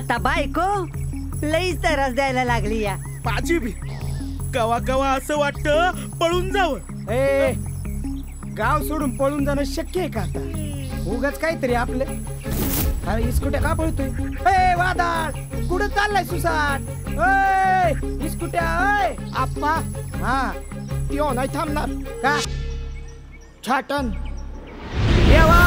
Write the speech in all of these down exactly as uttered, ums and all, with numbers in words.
आता बायको लईच तरस द्यायला लागली या. माझी बी कवा कवा असं वाटतं पळून जावं. ए गाव सोडून पळून जाणं शक्य आहे का आता? उगाच काहीतरी आपलं. अरे इस्कुट्या का पळतोय? ए वादाळ कुठं चाललाय सुसाट? ए इस्कुट्या ए आप्पा. हा त्यो नाही थांबणार का? छाटन देवा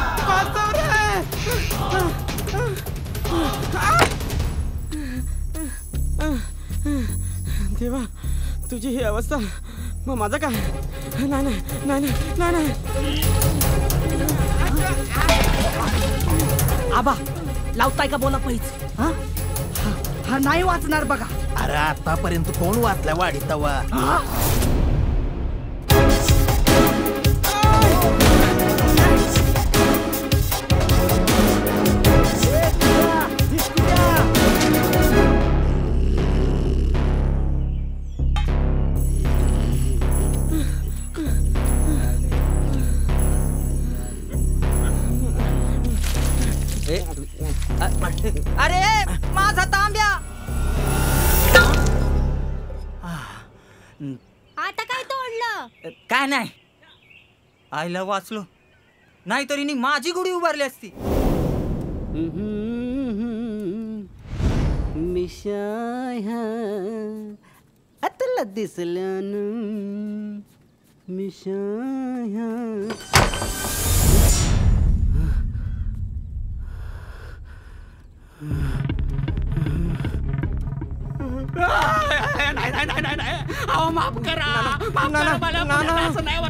देवा तुझी ही अवस्था मग माझं काय? नाही नाही नाही नाही नाही. आबा लावताय का बोला पैसे? हा हा नाही वाचणार बघा. अरे आतापर्यंत कोण वाचला वाडी तवा? अरे माझा तांब्या. आता काय तोडलं? काय नाही आईला वाचलो नाही तरी माझी गुढी उभारली असती. मिशाया आतला दिसल्यान मिशाया. नाही नाही नाही नाही अहो माफ करा. माफ करा मला. असं नाही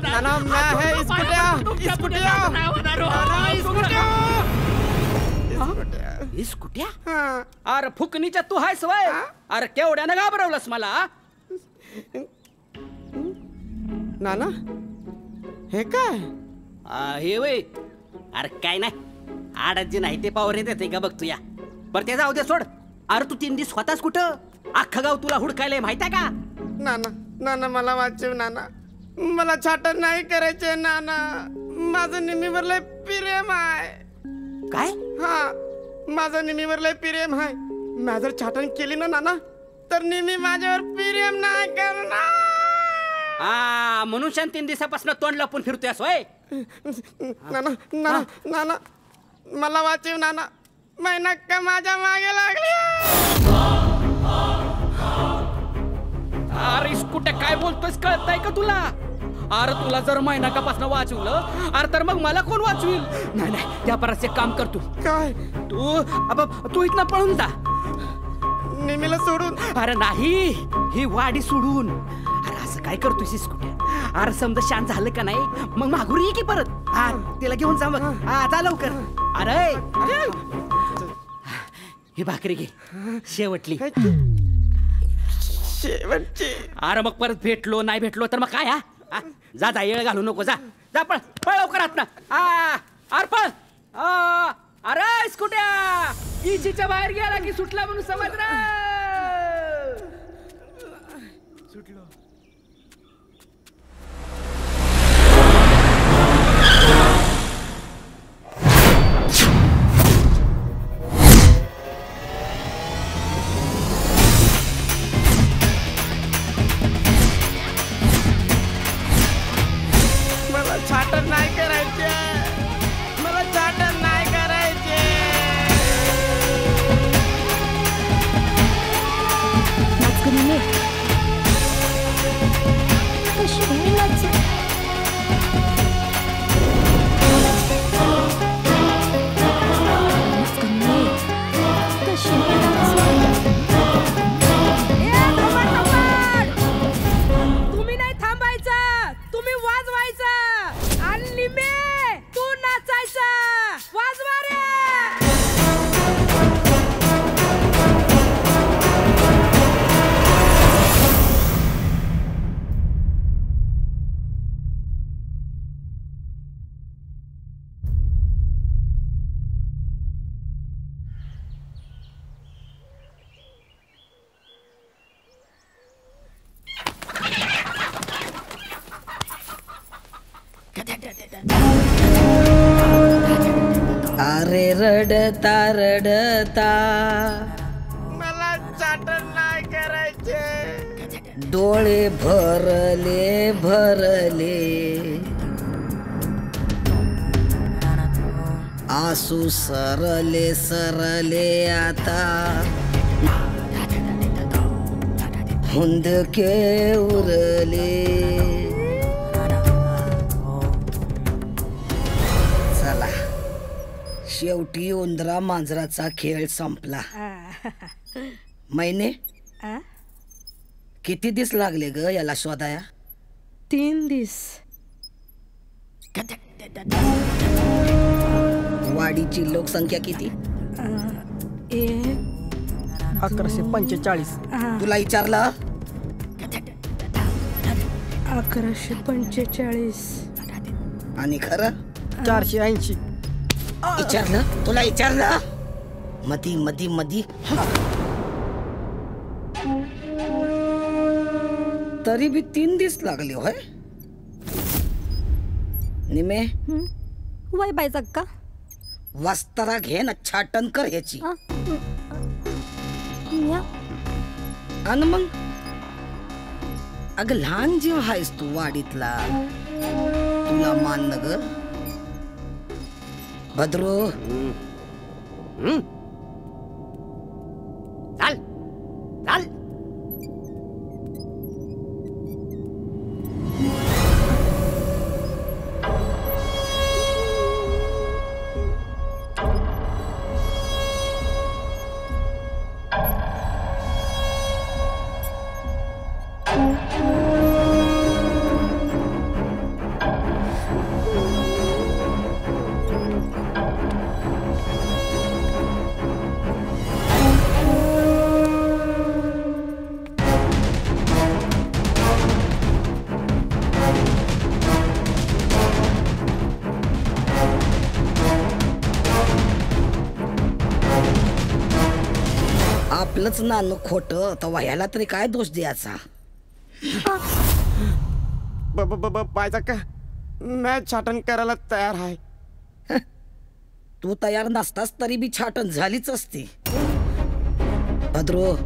होणार. इस्कुट्या अरे फुकणीच्या तू हायस वय. अरे केवढ्यानं घाबरवलंस मला? नाना हे काय? हे वय अरे काय नाही आडत जे नाही ते पावर येते का बघ तुया. बरं ते जाऊ दे सोड. अरे तू तीन दिवस स्वतःच कुठं? अख्खं गाव तुला हुडकायला माहित आहे का? नाना नाना मला वाचव नाना. मला छाटन नाही करायचे नाना. माझं निमीवर लय प्रेम आहे. काय? हा माझं निमीवर लय प्रेम आहे. मी जर छाटन केली ना नाना तर निमी माझ्यावर प्रेम नाही करणार. हा म्हणून शान तीन दिवसापासून तोंड लपून फिरतोय सोय. नाना नाना नाना मला वाचव नाना. महिना का माझ्या मागे लागली. अरे कुठे काय बोलतोयस कळतंय का तुला? अरे तुला जर मैनाकापासून वाचवलं अरे तर मग मला कोण वाचविल? नाही नाही त्या परस एक काम कर तू. काय? तू अब तू इथनं पळून जा. निमीला सोडून? अरे नाही ही वाडी सोडून. अरे असं काय करतोयस कुठे? अरे समजा शांत झालं का नाही मग माघुरी ये की परत. हा तिला घेऊन जा मग. हा जा लवकर. अरे ही भाकरी घे शेवटली. शेवटची? अरे मग परत भेटलो नाही भेटलो तर मग काय? हा जा जा येळ घालू नको. जा जा पळ पळ लवकर आत ना. अरे पळ. अरे स्कुट्या इजीच्या बाहेर गेला की सुटला म्हणून समज रे. सुटलो. मला छाटन नाही करायचे. मला छाटन नाही करायचे. रडता रडता मला चाटण नाही करायचे. डोळे भरले भरले आसू सरले सरले आता हुंदके उरले. चला शेवटी उंदरा मांजराचा खेळ संपला. महिने किती दिस लागले ग याला शोधाया? तीन दिस. वाडीची लोकसंख्या किती? एक अकराशे पंचेचाळीस. तुला विचारलं? अकराशे पंचेचाळीस. आणि खरं? चारशे ऐंशी. विचारलं? तुला विचारलं? मधी मधी मधी तरी बी तीन दिस लागले होय. निमे वय बाई जक्का. वस्तारा घे ना छाटण कर ह्याची. आणि मग अग लहान जीव आहेस तू वाडीतला, तुला मान न ग भद्रो. चाल चाल. आपलंच नान खोट तर वह्याला तरी काय दोष द्यायचा? पाहिजे का मी छाटण करायला तयार आहे. तू तयार नसतास तरी बी छाटण झालीच असती. भद्रो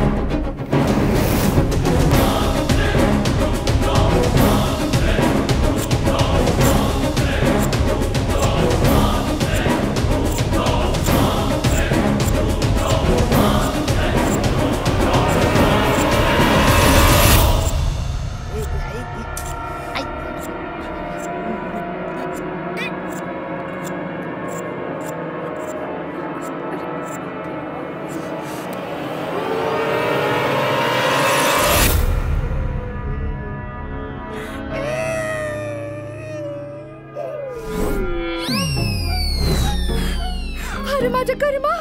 माझ्या कर्मा.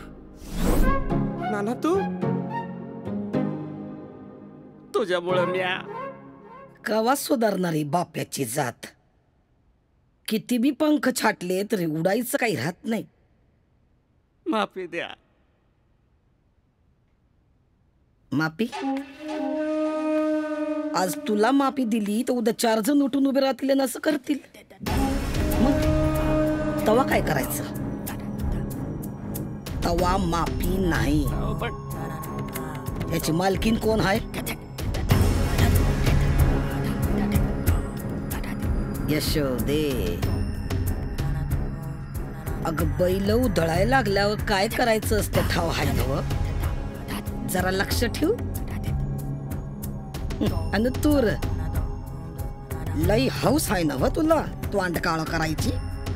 नाना तू तुझ्यामुळं म्या कवा सुधारणारी बाप्याची जात. किती बी पंख छाटले तरी उडायचं काही राहत नाही. माफी द्या. माफी? आज तुला माफी दिली तर उद्या चार जण उठून उभे राहतील असं करतील. मग तवा काय करायचं? तवा माफी नाही. याची मालकीन कोण आहे? यशोदे. अग बैल उधळायला लागल्यावर काय करायचं असतं ठाव हाय नव? जरा लक्ष ठेव. आणि तूर लई हौस आहे नव तुला तू अंड काळ करायची.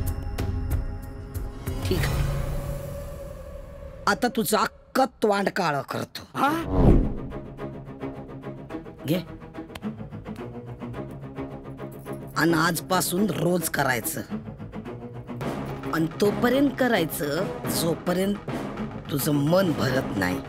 ठीक आहे, आता तुझं अक्क तोंड काळ करतो. घे. आणि आजपासून रोज करायचं. आणि तोपर्यंत करायचं जोपर्यंत तुझं मन भरत नाही.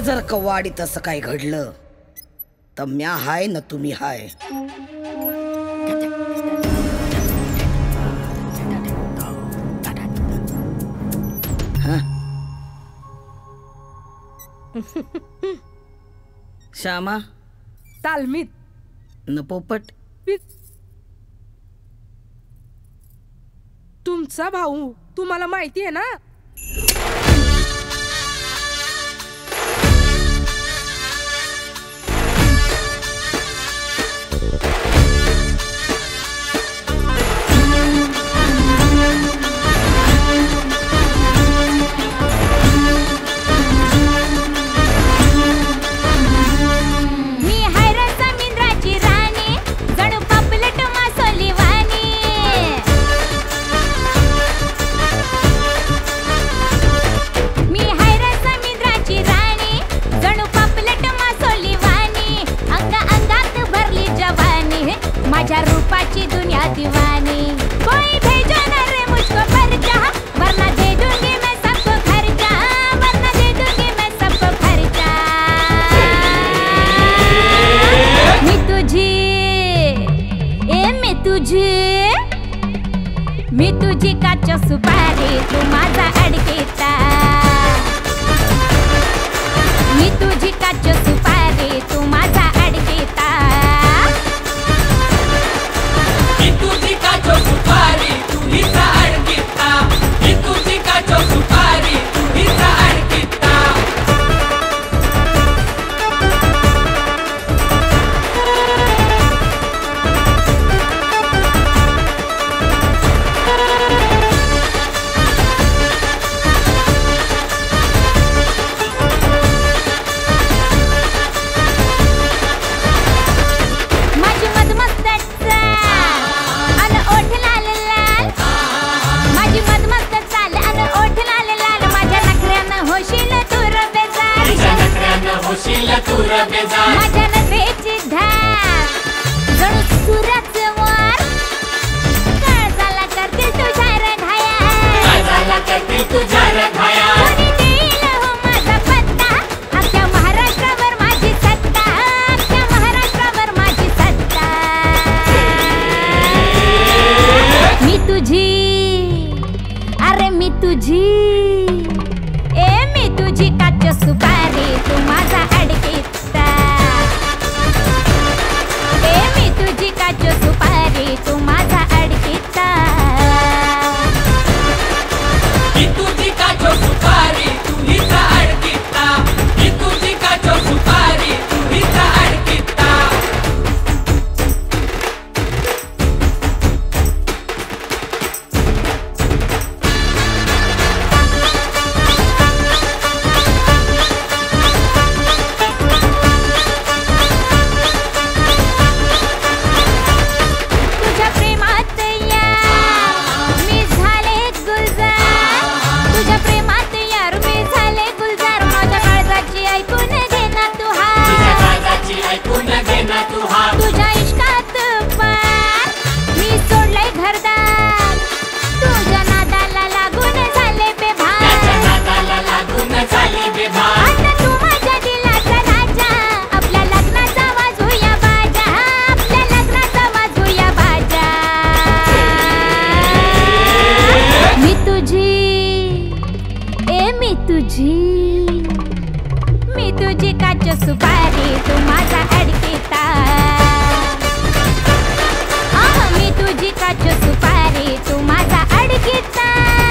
जर का वाडीत असं काय घडलं तर म्या हाय ना तुम्ही हाय. श्यामा तालमीत न पोपट तुमचा भाऊ तुम्हाला माहिती आहे ना. माझ्या रूपाची दुनिया दीवानी. कोई भेजो ना रे मुझको परचा, वरना दे दूंगी मैं सबको खर्चा, वरना दे दूंगी मैं सबको खर्चा. मी तुझी ए मी तुझी मी तुझी काच सुपारी तू माझा अडकेता. मी तुझी काच सुपारी तू माझा अडकेता. तुझी काचो सुपारी तू हिचा अडकिता. ही तुझी काचो सुपारी तू हिचा अडकिता. माझी मधमस्त अन ओठ लाल लाल. माझी मधमस्त चाल अन ओठ लाल लाल. माझ्या नखऱ्यानं होशील तू र बेजार. तुझ्या नखऱ्यानं होशील तू र बेजार. माझ्या नखरेची धार जणू सुराचं वार. काळजाला करतील तुझ्या र घाया. काळजाला करतील तुझ्या र घाया. कोणी देईल हो माझा पत्ता. अख्ख्या महाराष्ट्रावर माझी सत्ता. अख्ख्या महाराष्ट्रावर माझी सत्ता. मी तुझी अरे मी तुझी ए मी तुझी काच सुपारी तू माझा अडकेता. ए मी तुझी काच सुपारी तू माझा अडकेता. ही तुझी काचो सुपारी तू हिचा अडकिता. ही तुझी काचो सुपारी तू हिचा अडकिता. तुझ्या प्रेमात या मी झाले गुलजार. तुझ्या प्रेमात यार मी झाले गुलजार. माझ्या काळजाची ऐकून घे ना तू तुझ्या हार. काळजाची ऐकून घे ना तू हार. तुझ्या इश्कात पार मी सोडलंय घरदार. तुझ्या नादाला लागून झाले त्याच्या बेभान. नादाला लागून झाली बेभान. आता तू माझ्या दिलाचा राजा. आपल्या लग्नाचा वाजूया बाजा. आपल्या लग्नाचा वाजूया बाजा. मी तुझी ए मी तुझी मी तुझी काच सुपारी तू माझा अडकेता. आह, मी तुझी काच सुपारी तू माझा अडकेता.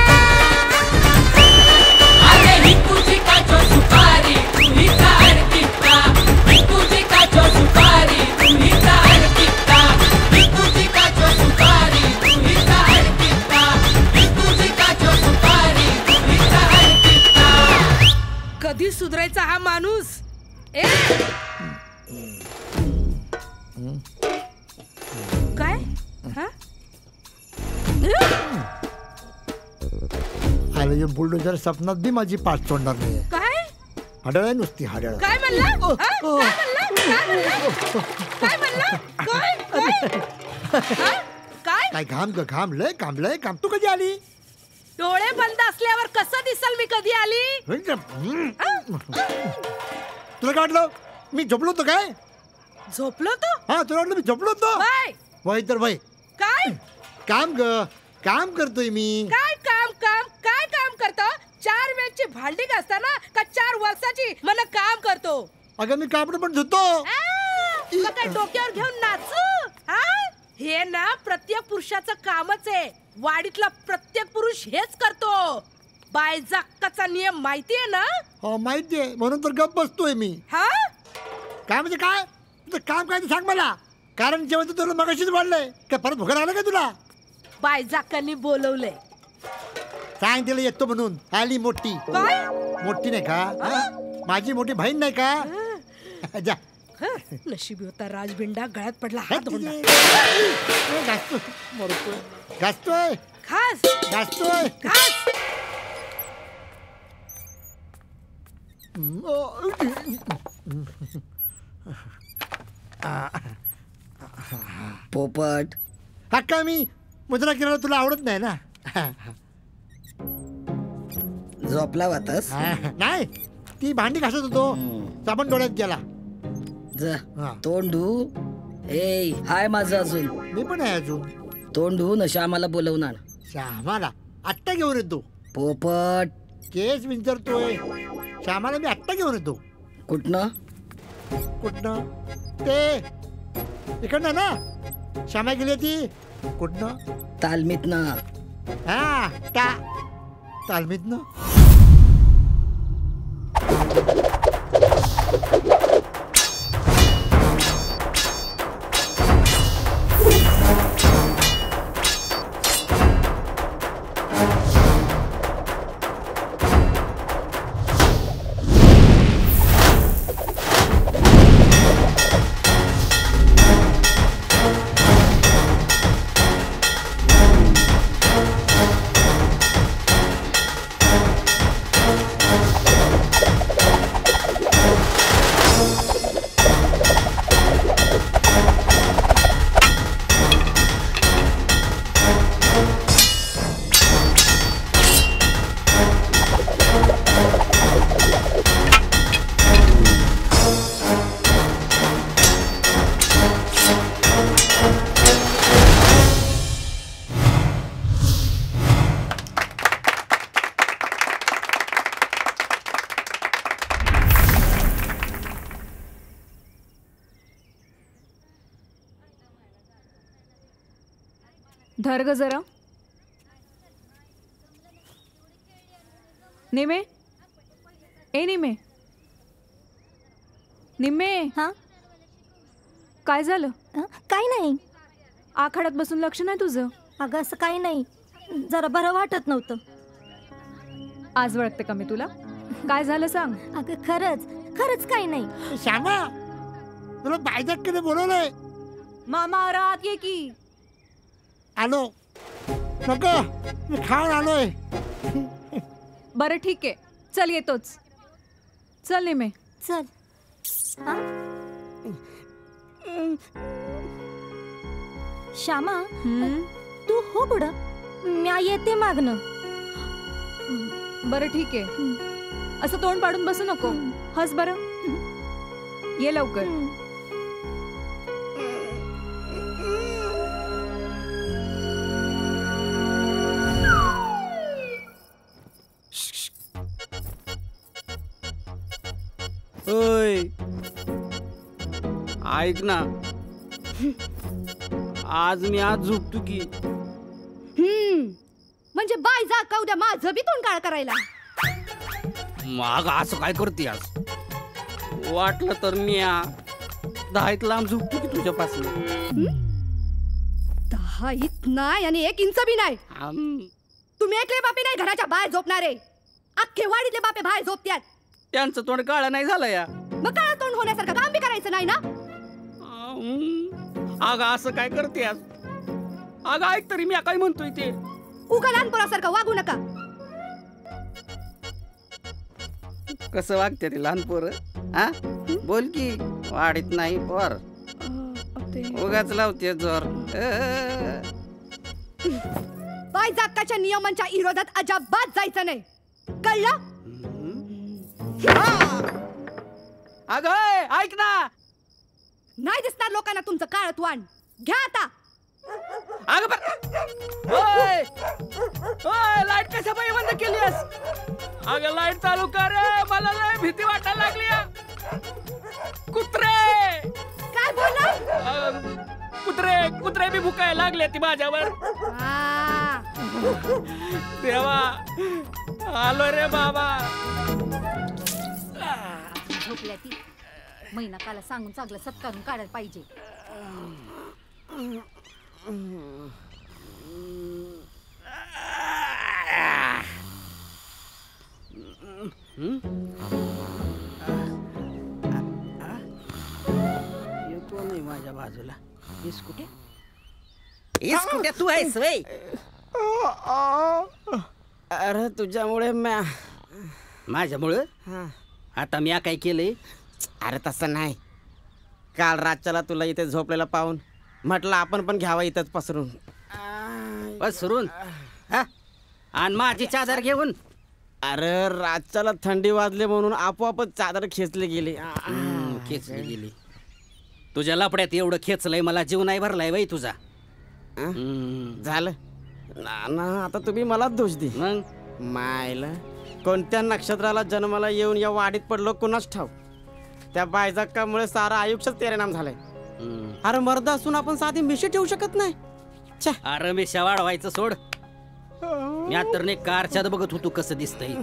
अरे ही तुझी काचो सुपारी तू हिचा अडकिता. ही तुझी काचो सुपारी तू हिचा अडकिता. ही तुझी काचो सुपारी तू हिचा अडकिता. ही तुझी काचो सुपारी तू हिचा अडकिता. कधी सुधरायचा हा माणूस. ए काय हा आले बुलडोजर सपनात बी माझी पाठ सोडणार नाही. काय हाडळ आहे नुसती हाडळ. काय म्हणला हा? काय म्हणला काय म्हणला काय म्हणला काय काय हा? काय काय घाम ग घाम लय घाम लय घाम. तू कधी आली? डोळे बंद असल्यावर कसं दिसल मी कधी आली. हम्म. तुला काय वाटलं मी झोपलो होतो काय? झोपलो तो हा तुला वाटलं मी झोपलो होतो? बाय वय तर वय काय काम ग काम करतोय मी. काय काम काम काय काम करतो? चार वेळची भांडी घासताना का चार वर्षाची मला काम करतो? अगं मी कापड पण धुतो. आ, मग काय डोक्यावर घेऊन नाचू? हा? हे ना प्रत्येक पुरुषाचं कामच आहे. वाडीतला प्रत्येक पुरुष हेच करतो. बायजाक्काचा नियम माहितीये ना? हो माहितीये म्हणून तर गप बसतोय मी. हा काय म्हणजे काय तुझं काम काय ते सांग मला. कारण जेवण तर तुला मगाशीच वाढलंय काय परत भुका लागलं का तुला? बायजाक्कांनी बोलवलंय. सांग तिला येतो म्हणून. आली मोठी काय मोठी नाही का हा? माझी मोठी बहीण नाही का? जा हं, नशिबी होता राजबिंडा गळ्यात पडला हात धोंडा. घासतोय मरतोय घासतोय खास घासतोय. खास पोपट हक्का मी मुद्रा किराणा तुला आवडत नाही ना? झोपला होतास? नाही ती भांडी घासत होतो साबण डोळ्यात गेला. जा हा. तोंड धू. ए हाय माझं अजून. मी पण आहे अजून. तोंड धू न श्यामाला बोलवणार. श्यामाला आत्ता घेऊन येतो. पोपट केस विंचरतोय. श्यामाला मी आत्ता घेऊन येतो. कुठनं? कुठनं? ते इकडनं ना श्यामा गेली ती. कुठनं? तालमीतनं. हा ता तालमीतनं. धर ग जरा. निमे ए निमे निमे हा काय झालं? हं? काय नाही आखाड्यात बसून लक्ष नाही तुझं? अगं असं काही नाही. जरा बरं वाटत नव्हतं. आज वळखते का मी तुला? काय झालं सांग. अगं खरंच खरंच काही नाही. श्यामा तुला बायजाकडे बोलवलंय. मामा रात ये की. आलो नको मी खाऊन आलोय. बरं ठीक आहे चल येतोच. चल निमे चल. हा? श्यामा हम्म, तू हो पुढं. म्या येते मागणं. बरं ठीक आहे. असं तोंड पाडून बसू नको. हस बरं. ये लवकर. ओय ऐक ना आज मी आज झोपतो की. हम्म म्हणजे बाय जा का उद्या माझं बी तोंड काळ करायला. मग असं काय करते आज? वाटलं तर मी आ दहाईत लांब झोपतो की तुझ्यापासून. दहा इत नाही आणि एक इंच बी नाही. तुम्ही एकले बापे नाही घराच्या बाहेर झोपणारे. अख्खे वाडीतले बापे बाहेर झोपत्यात. त्यांचं तोंड काळं नाही झालं या. मग काळा तोंड होण्यासारखं काम बी करायचं नाही ना. अगं असं काय करते आज? अगं ऐक तरी मी काय म्हणतोय ते. उगा लहानपोरासारखं वागू नका. कसं वागते ते लहान पोरं? हा बोल की. वाढीत नाही पोर उगाच लावते जोर. बाय जाक्काच्या नियमांच्या विरोधात अजिबात जायचं नाही. कळलं? अगं ए, ऐक ना. नाही दिसणार लोकांना तुमचं काळत वाण. घ्या आता. अगं बर ओय ओय लाईट कशा पायी बंद केलीस? अगं लाईट चालू कर रे, मला लय भीती वाटायला लागली. कुत्रे काय बोलला? कुत्रे कुत्रे बी भुकायला लागले ती माझ्यावर. देवा आलो रे बाबा. झोपल्या ती. महिना काला सांगून चांगलं सत्कारून काढायला पाहिजे. येतो नाही माझ्या बाजूला. इस्कुट्या इस्कुट्या तू आहेस वय. अरे तुझ्यामुळे म्या माझ्यामुळं आता मी काय केलंय? अरे तसं नाही. काल रातच्याला तुला इथे झोपलेला पाहून म्हटलं आपण पण घ्यावा इथंच पसरून. पसरून हा आणि माझी चादर घेऊन. अरे रातच्याला थंडी वाजली म्हणून आपोआपच चादर खेचली गेली. खेचली गेली. तुझ्या लपड्यात एवढं खेचलंय मला जीव नाही भरलाय बाई तुझा. झालं ना ना आता तुम्ही मलाच दोष दे. मग मायला कोणत्या नक्षत्राला जन्माला येऊन या वाडीत पडलो कुणाच ठाव. त्या बायजाक्कामुळे सारा आयुष्यात परिणाम झालाय. अरे मर्द असून आपण साधी मिशी ठेवू शकत नाही. अरे मिशा वाढवायचं सोड. मी आता नाही कारच्यात बघत होतो कसं दिसतंय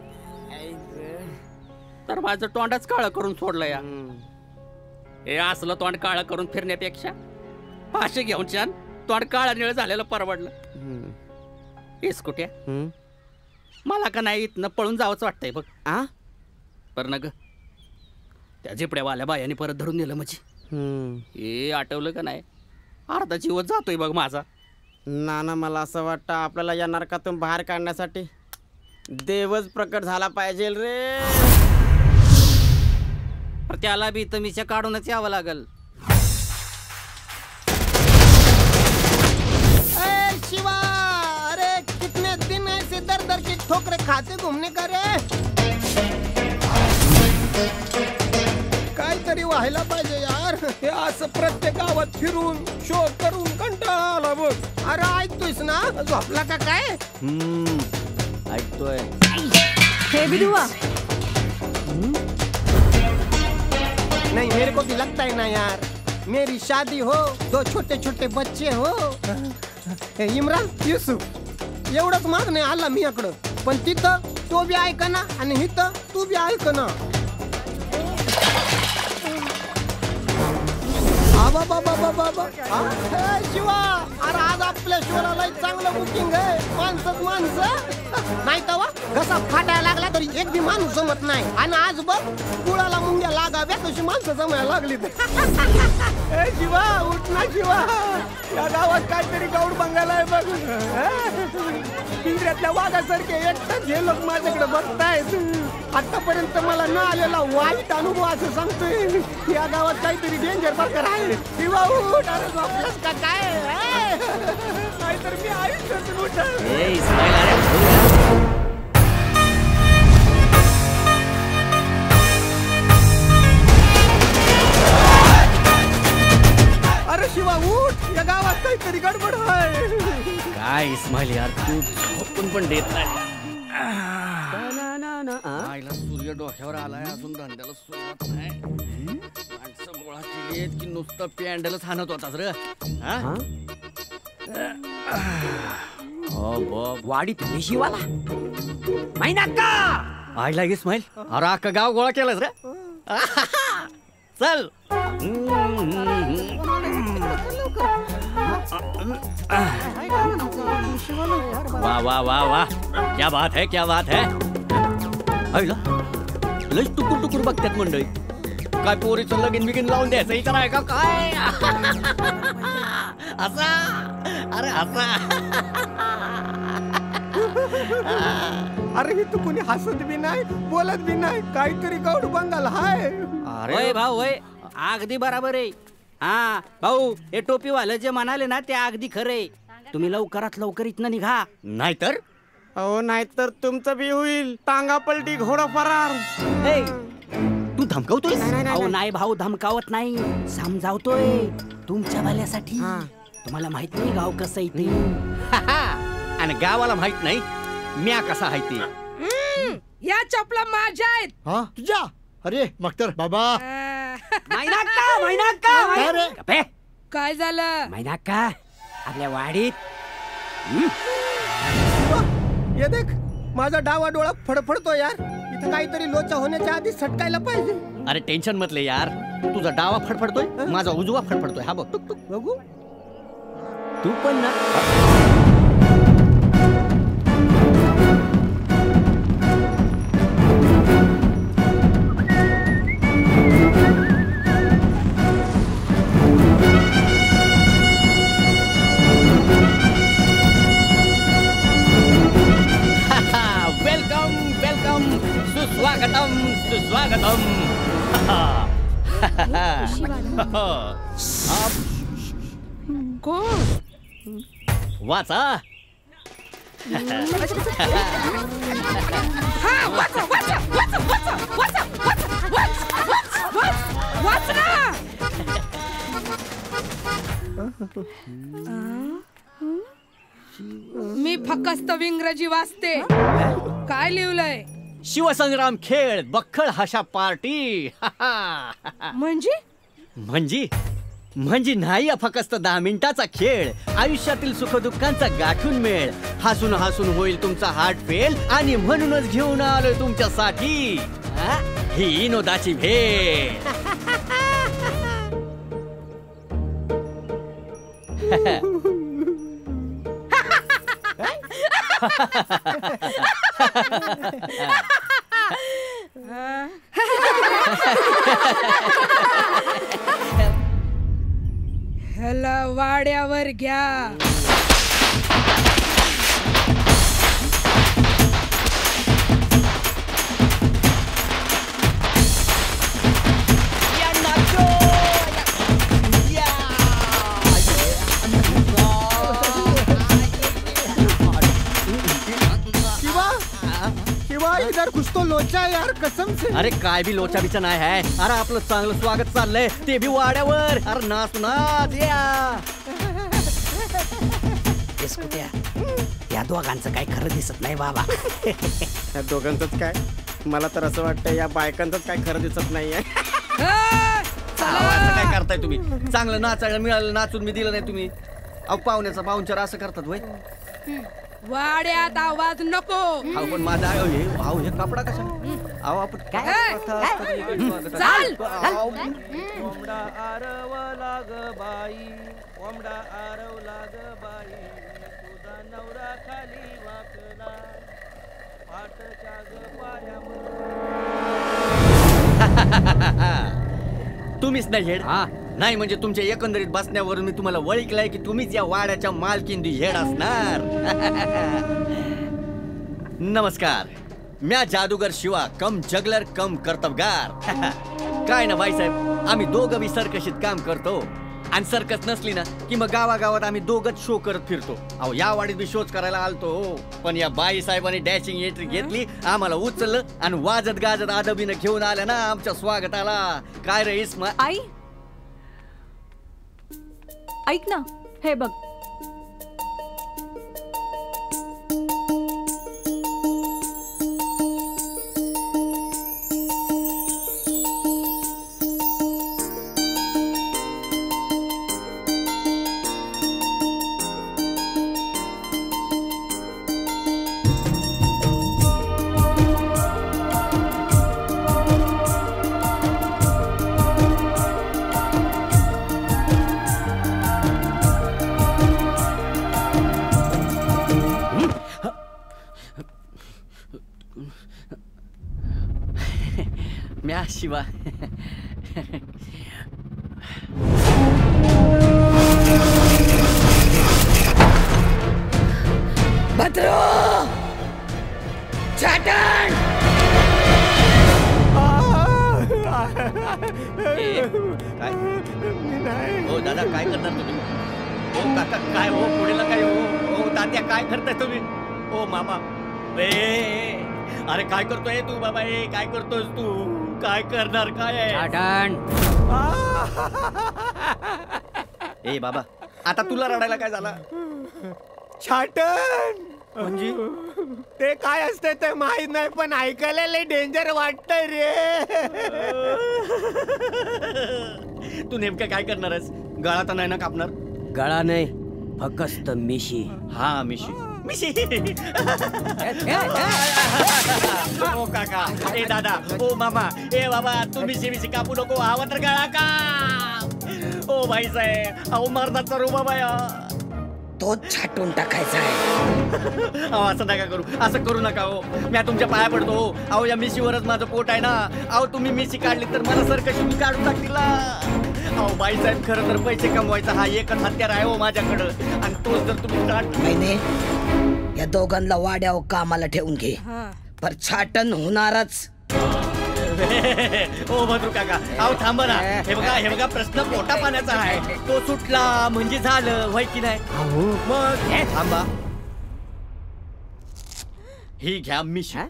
तर माझं तोंडच काळं करून सोडलं या. हे असलं तोंड काळं करून फिरण्यापेक्षा फाशी घेऊन छान तोंड काळं निळ झालेलं परवडलं. इस्कुट्या मला का नाही इथनं पळून जावंच वाटतंय बघ. आ पर न ग त्या झिपड्यावाल्या बायाने परत धरून नेलं म्हणजे. हे आठवलं का नाही? अर्धा जीवच जातोय बघ माझा. ना ना मला असं वाटतं आपल्याला या नरकातून बाहेर काढण्यासाठी देवच प्रकट झाला पाहिजे रे. त्याला बी तमीच्या काढूनच यावं लागल. शिवा अरे कितने दिन ऐसे दर दर की ठोकरे खाते घूमने का रे. काहीतरी व्हायला पाहिजे यार. हे असं प्रत्येक गावात फिरून शो करून कंटाळा आला बघ. अरे ऐकतोयस ना? झोपला का काय? ऐकतोय. हे भी दुआ. नहीं मेरे को भी लगता है ना यार. मेरी शादी हो, दो छोटे छोटे बच्चे हो. इम्रान युसुफ एवढंच मागणे आला मी इकडं. पण तिथं तो बी ऐक ना आणि इथं तू बी ऐक ना. बाबा बाबा बाबा शिवा अरे आज आपल्या शोराला चांगलं बुकिंग आहे. माणसंच माणसं नाही तवा घसा फाटायला लागला तरी एक बी माणूस जमत नाही. आणि आज बघ गुळाला मुंग्या लागाव्या तशी माणसं जमायला लागली. शिवा उठ ना शिवा. या गावात काहीतरी गौड बंगाला आहे बघ. पिंजऱ्यातल्या वाघासारखे एकटाच हे लोक माझ्याकडे बघतायत. आतापर्यंत मला न आलेला वाईट अनुभव असं सांगतोय. या गावात काहीतरी डेंजर प्रकार आहे. शिवा उठ. अरे झोपलास का काय? नाहीतर मी आयुष्यात उठल. अरे शिवा उठ. या गावात काहीतरी गडबड आहे. काय इस्माईल यार तू झोपून पण देत नाही. आईला सूर्य डोक्यावर आलाय अजून धंद्याला सुरुवात नाही. माणसं गोळा केली की नुसतं पॅन्डलच हाणत होताच रे. वाडीत शिवाला महिन्यात का आईला इस्माईल. अरे अख्खा गाव गोळा केलास रे. चल वाह वाह वाह वाह क्या बात है क्या बात है. आईला लय टुकुर टुकुर बघतात मंडळी. काय पोरीचं लगीन बिगीन लावून द्यायचं इतर आहे का काय? असा अरे असा. अरे तू कोणी हसत बी नाही बोलत बी नाही. काहीतरी गौड बंगाल हाय. अरे भाऊ होय अगदी बराबर आहे. हा भाऊ हे टोपीवालं जे म्हणाले ना ते अगदी खरे. तुम्ही लवकरात लवकर इथनं निघा नाहीतर अहो नाहीतर तुमचं बी होईल टांगा पलटी घोडा फरार. तू धमकावतोय? अहो नाही भाऊ, धमकावत नाही, समजावतोय तुमच्या भल्यासाठी. तुम्हाला माहित नाही गाव कसं आहे ते. आणि गावाला माहित नाही म्या कसा आहे ते. या चपला माझ्या आहेत. हा तुझ्या? अरे मग तर बाबा. मैनाक्का, मैनाक्का, काय रे? गप्पे. काय झालं? मैनाक्का आपल्या वाडीत ये देख, माझा डावा डोळा फडफडतो यार. इथं काहीतरी लोचा होण्याच्या आधी सटकायला पाहिजे. अरे टेन्शन मतले यार, तुझा डावा फडफडतोय, माझा उजवा फडफडतोय. हा बघ बघू. तू पण ना. वेलकम वेलकम, सुस्वागतम सुस्वागतम. कोण? वाचा. हा वाचा वाचा वाचा वाचा वाचा वाचा वाचा वाचा ना. मी फक्त इंग्रजी वाचते. काय लिहिलंय? शिवसंग्राम खेळ बक्खळ हशा पार्टी. म्हणजे म्हणजे म्हणजे नाही फक्त दहा मिनिटाचा खेळ, आयुष्यातील सुखदुःखांचा गाठून मेळ. हसून हसून होईल तुमचा हार्ट फेल, आणि म्हणूनच घेऊन आलोय तुमच्यासाठी ही विनोदाची भेट. ह्याला वाड्यावर घ्या. इधर कुछ तो लोचा है यार, कसम से. अरे काय बी लोचा बिचा नाही आहे. अरे आपलं चांगलं स्वागत चाललंय, ते बी वाड्यावर. अरे नाच नाच या. कुठ्या या दोघांचं काय खरं दिसत नाही बाबा. या दोघांचंच काय, मला तर असं वाटतं या बायकांचंच काय खरं दिसत नाहीये. काय करताय तुम्ही? चांगलं नाचायला मिळालं, नाचून मी दिलं नाही तुम्ही. अहो पाहुण्याचा पाहुणचार असं करतात वय. वाड्यात आवाज नको. अहो पण माझा हे भाऊ हे कपडा कसा? अहो आपण काय चाल. ओमडा आरव लाग बाई, ओमडा आरव लाग बाई, तुझा नवरा खाली वाकला पाटच्या ग पायावर. तुम्हीच नाही हेड? नाही म्हणजे तुमच्या एकंदरीत बसण्यावरून मी तुम्हाला ओळखलंय की तुम्हीच या वाड्याच्या मालकींदी हेड असणार. नमस्कार, म्या जादूगर शिवा कम जगलर कम कर्तबगार. काय ना बाईसाहेब, आम्ही दोघं बी सर्कशीत काम करतो, आणि सर्कस नसली ना की मग गावागावात आम्ही दोघच शो करत फिरतो. अहो या वाडीत बी शोच करायला आलतो, पण या बाई साहेबांनी डॅशिंग एंट्री घेतली, आम्हाला उचललं आणि वाजत गाजत आदबीनं घेऊन आल्या ना आमच्या स्वागताला. काय रे इस्मा? आई ऐक ना, हे बघ. म्या शिवा. भद्रो चाटण. काय हो दादा, काय करणार तुम्ही? हो काका काय हो, पुढेला काय हो? हो तात्या काय करताय तुम्ही? हो मामा, ए अरे काय करतोय तू बाबा? ए काय करतोस तू? काय करणार काय आहे ए बाबा आता तुला रडायला काय झाला छाटण म्हणजे ते काय असते ते माहित नाही पण ऐकायला लय डेंजर वाटतंय रे. तू नेमकं काय करणार आहेस गळा तर नाही ना कापणार गळा नाही फक्त मिशी. हा मिशी मिशी ओ काका ए दादा ओ मामा ए बाबा तू मिशी मिशी कापू नको हवा तर गळा का. ओ भाई साहेब अहो मर्दाचा रूबा बाया तो छाटून टाकायचा आहे. अहो असं नका करू असं करू नका हो मी तुमच्या पाया पडतो हो. अहो या मिशीवरच माझं पोट आहे ना. अहो तुम्ही मिशी काढली तर मला सर कशी मी काढून टाकतील. अहो बाईसाहेब खरं तर पैसे कमवायचा हा एकच हत्यार आहे हो माझ्याकडं आणि तोच जर तुम्ही महिने या दोघांना वाड्यावर कामाला ठेवून घे पर छाटन होणारच. ओ भद्रू काका अहो थांबा ना. हे बघा हे बघा प्रश्न पोटा पाण्याचा आहे. तो सुटला म्हणजे झालं होय की नाही. मग हे थांबा ही घ्या मिशी.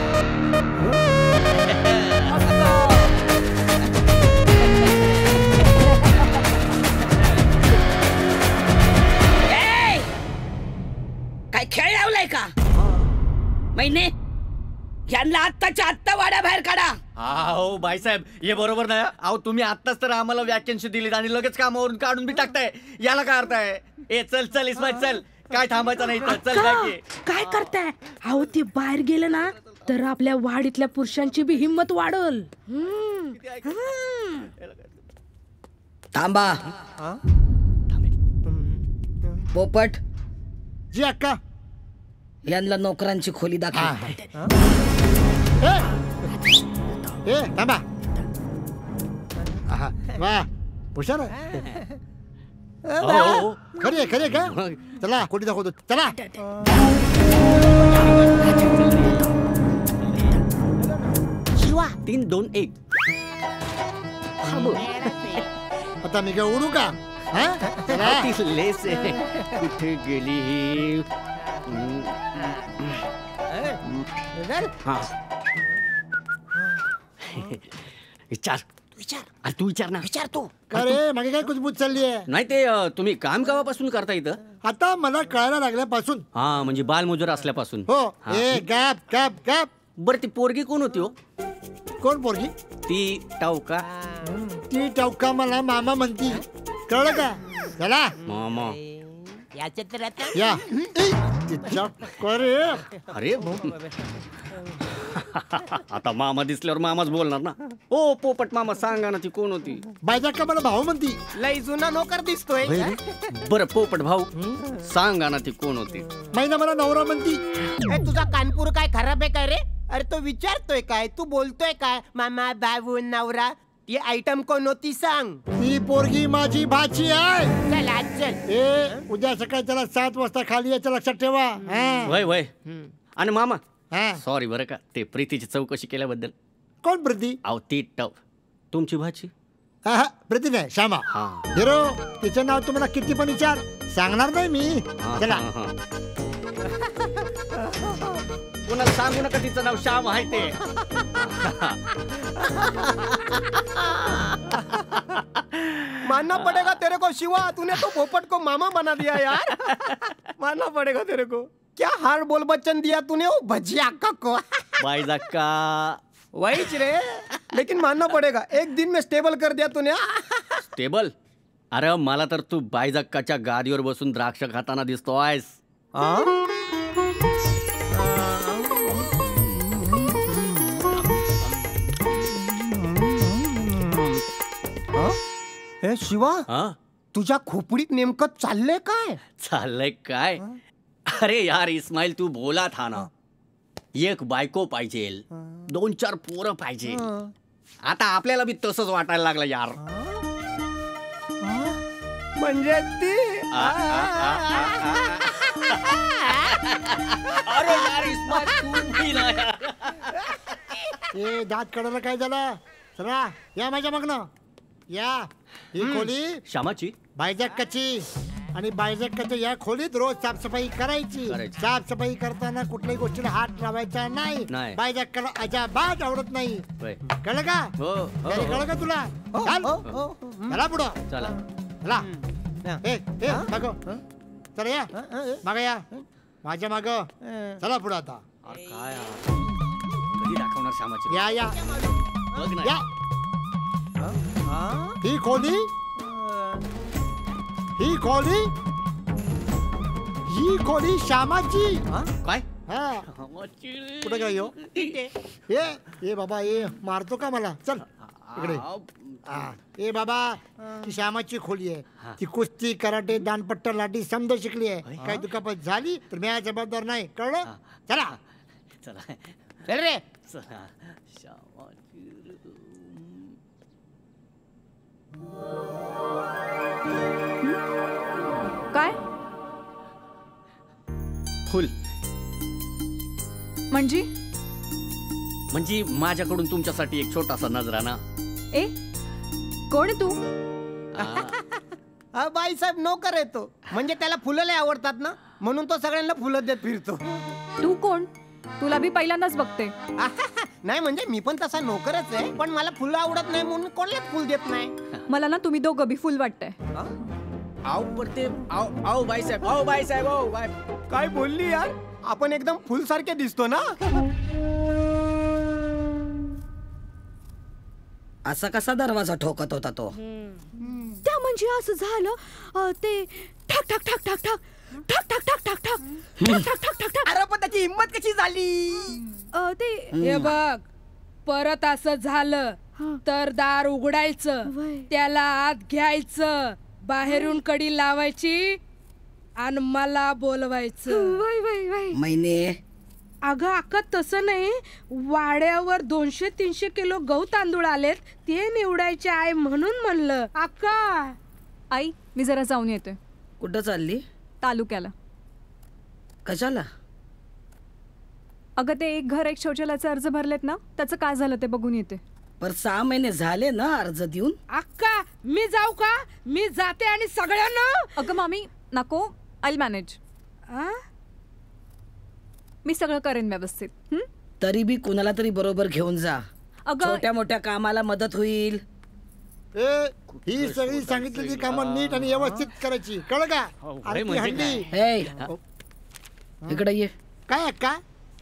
काय खेळ लावलाय का महिने यांना आत्ताच्या आत्ता वाड्या बाहेर काढा. अहो बाईसाहेब हे बरोबर नाही. अहो तुम्ही आत्ताच तर आम्हाला वॅकन्सी दिली आणि लगेच कामावरून काढून बी टाकताय. याला काय अर्थ आहे. ए चल चल इस्माईल चल काय थांबायचं नाही तर चल का? काय करताय अहो ते बाहेर गेलं ना तर आपल्या वाडीतल्या पुरुषांची बी हिंमत वाढल. थांबा पोपट जी अक्का यांना नोकरांची खोली दाखव. ए थांबा वा हुशार खरी आहे खरी आहे का. चला खोली दाखवतो चला. शिवा तीन दोन एक आता मी काय उडू का. लेस कुठे गेली. विचार विचार अरे तू विचार ना. विचार तू का रे मागे काय कुजबूज चालली आहे. नाही ते तुम्ही काम गावापासून करता इथं. आता मला कळायला लागल्यापासून. हा म्हणजे बालमजूर असल्यापासून. हो ए गॅप गॅप गॅप. बरं ती पोरगी कोण होती हो. कोण पोरगी. ती टावका. ती टावका मला मामा म्हणती कळलं का. चला मामा या अरे आता मामा दिसल्यावर मामाच बोलणार ना. ओ पोपट मामा सांगा ना ती कोण होती. बायजा मला भाऊ म्हणती. लय जुना नोकर दिसतोय. बरं पोपट भाऊ सांगा ना ती कोण होती. महिना मला नवरा म्हणती. तुझा कानपूर काय खराब आहे काय रे. अरे तो विचारतोय काय तू बोलतोय काय. मामा बाबू नवरा ती आयटम कोण होती सांग. ती पोरगी माझी भाची आहे. चल आज चल. ए उद्या सकाळी त्याला सात वाजता खाली यायचं लक्षात ठेवा. वय वय आणि मामा सॉरी बरं का ते प्रीतीची चौकशी केल्याबद्दल. कोण प्रीती. अहो ती टव तुमची भाची. प्रीती नाही श्यामा. हिरो तिचं नाव तुम्हाला किती पण विचार सांगणार नाही मी. चला कोणाला सांगू नका तिचं नाव श्याम आहे ते. मानना पड़ेगा तेरे को शिवा तूने तो पोपट को मामा बना दिया यार. मानना पड़ेगा तेरे को. क्या हार बोल बच्चन दिया तूने वो भजिया अक्का को. बाई जक्का वही रे लेकिन मानना पड़ेगा एक दिन में स्टेबल कर दिया तूने. स्टेबल अरे मला तर तू बाई जक्काच्या गादीवर बसून द्राक्ष खाताना दिसतोयस. हे शिवा तुझ्या खोपडीत नेमकं चाललंय काय. चाललंय काय अरे यार इस्माईल तू बोला था ना एक बायको पाहिजे दोन चार पोरं पाहिजे. आता आपल्याला बी तसंच वाटायला लागलं यार. म्हणजे ती अरे यार इस्माईल तू भी ना यार. ए दात काढायला काय झालं. चला या माझ्या मागणं या. ही खोली श्यामाची बायजक्काची आणि बायजक्काच्या या खोलीत रोज साफसफाई करायची. करायची. साफसफाई करताना कुठल्याही गोष्टीला हात लावायचा नाही. नाही. बायजक्काला अजाबात आवडत नाही. होय. कळलं का? हो हो, तरी हो. कळलं का तुला? चाल. चला पुढं. चला. चला. ए ए मागो. चला या माग या माझ्या माग. चला पुढं आता. अरे काय यार. कधी दाखवणार श्यामाची? या या बघ ना. या. ही खोली ही खोली ही खोली श्यामाची. काय? हा कुठे काय येऊ? ये ये बाबा ये मारतो का मला? चल इकडे. हा. ए बाबा ती श्यामाची खोली आहे. ती कुस्ती कराटे दानपट्टा लाठी समजा शिकली आहे. काय दुखापत झाली तर मी जबाबदार नाही. कळलं? चला चला चल रे. चला श्यामाची. काय फुल म्हणजे? म्हणजे माझ्याकडून तुमच्यासाठी एक छोटासा नजराना. ए कोण आहे तू? हा बाईसाहेब नोकर येतो म्हणजे त्याला फुलं लय आवडतात ना म्हणून तो सगळ्यांना फुलं देत फिरतो. तू कोण? तुला बी पहिल्यांदाच बघते. नाही म्हणजे मी पण तसा नोकरच आहे पण मला फुलं आवडत नाही म्हणून कोणालाच फुल देत नाही. मला ना तुम्ही दोघं बी फुल वाटतंय. आव पडते. आव आव बाईसाहेब. आव बाईसाहेब. आव बाय. काय बोलली यार? आपण एकदम फुल सारखे दिसतो ना. असा कसा दरवाजा ठोकत होता तो? त्या म्हणजे असं झालं अ, ते ठक ठक ठक ठक ठक ठक ठक ठक ठक ठक ठक ठक ठक ठक ठक. अरे पण त्याची हिंमत कशी झाली? अ, ते हे बघ परत असं झालं तर दार उघडायचं, त्याला आत घ्यायचं, बाहेरून कडी लावायची आणि मला बोलवायचं. वय वय वय. महिने अगं अक्का तसं नाही, वाड्यावर दोनशे तीनशे किलो गहू तांदूळ आलेत ते निवडायचे आहे म्हणून म्हणलं. अक्का आई मी जरा जाऊन येते. कुठं चालली? तालुक्याला. कशाला? अगं ते एक घर एक शौचालयाचे अर्ज भरलेत ना त्याचं काय झालं ते बघून येते. पर सहा महिने झाले ना अर्ज देऊन. अक्का मी जाऊ का? मी जाते आणि सगळ्यांना. अगं मामी नको, आय मॅनेज. मी सगळं करेन व्यवस्थित. हं? तरी बी कुणाला तरी बरोबर घेऊन जा. अगं छोट्या मोठ्या कामाला मदत होईल. ए ही सगळी सांगितलेली कामं नीट आणि व्यवस्थित करायची. कळलं का? अरे म्हणजे हंडी. हे इकडे ये. काय अक्का?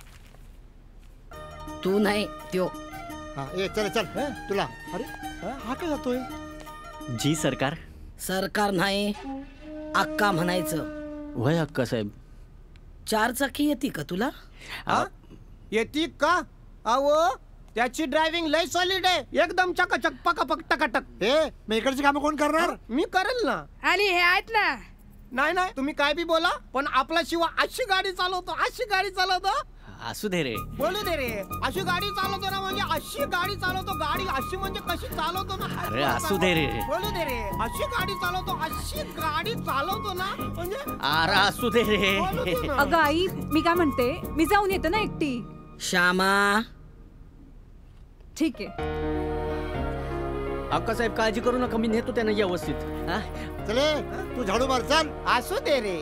तू नाही त्यो. हा ए चल चल तुला. अरे हा काय जातोय? जी सरकार. सरकार नाही अक्का म्हणायचं. वय अक्का साहेब. चार चाकी येते का तुला? येती का? अहो त्याची ड्रायव्हिंग लय सॉलिड आहे, एकदम चकाचक पकापक टकाटक. हे मी इकडची कामं कोण करणार? मी करेल ना. आणि हे आहेत ना. नाही नाही तुम्ही काय बी बोला पण आपला शिवा अशी गाडी चालवतो, अशी गाडी चालवतो. असू दे रे. बोलू दे रे. अशी गाडी चालवतो ना म्हणजे अशी गाडी चालवतो. गाडी अशी म्हणजे कशी चालवतो ना. अरे असू दे रे. बोलू दे रे. अशी गाडी चालवतो, अशी गाडी चालवतो ना म्हणजे. अरे असू दे रे. अगं आई मी काय म्हणते, मी जाऊन येते ना एकटी. श्यामा ठीक आहे. अक्का साहेब काळजी करू नका, मी नेतो त्यांना व्यवस्थित. चले तू झाडू मार. चल असू दे रे.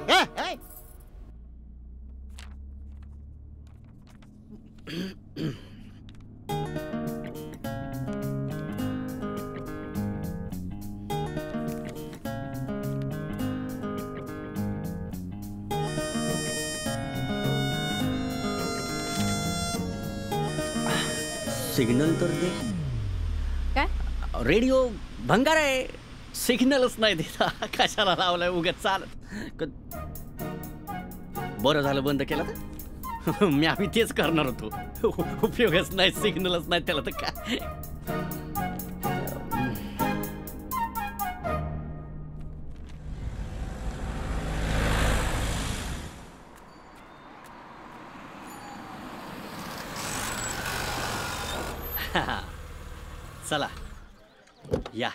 सिग्नल तर दे. काय? रेडिओ भंगार आहे, सिग्नलच नाही देत. कशाला लावलाय उगाच चालत. बरं झालं बंद केलं तर. मी आम्ही तेच करणार होतो. उपयोगच नाही, सिग्नलच नाही त्याला तर काय. चला या.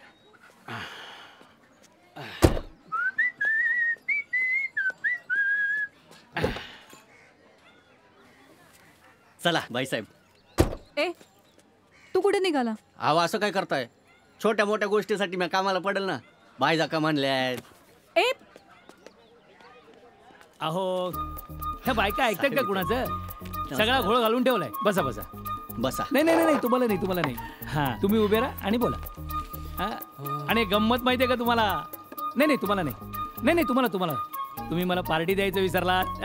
चला बाईसाहेब. ए तू कुठे निघाला? अहो असं काय करताय? छोट्या मोठ्या गोष्टीसाठी मी कामाला पडेल ना. बायजा का म्हणल्यात. ए अहो ह्या बायका ऐकतात का कुणाचं? सगळा घोळ घालून ठेवलाय. बसा बसा बसा. नाही नाही नाही तुम्हाला नाही तुम्हाला नाही. हा तुम्ही उभे राहा आणि बोला. हा आणि गंमत माहितीये का तुम्हाला? नाही नाही तुम्हाला नाही नाही नाही तुम्हाला तुम्हाला तुम्ही मला पार्टी द्यायचं विसरलात.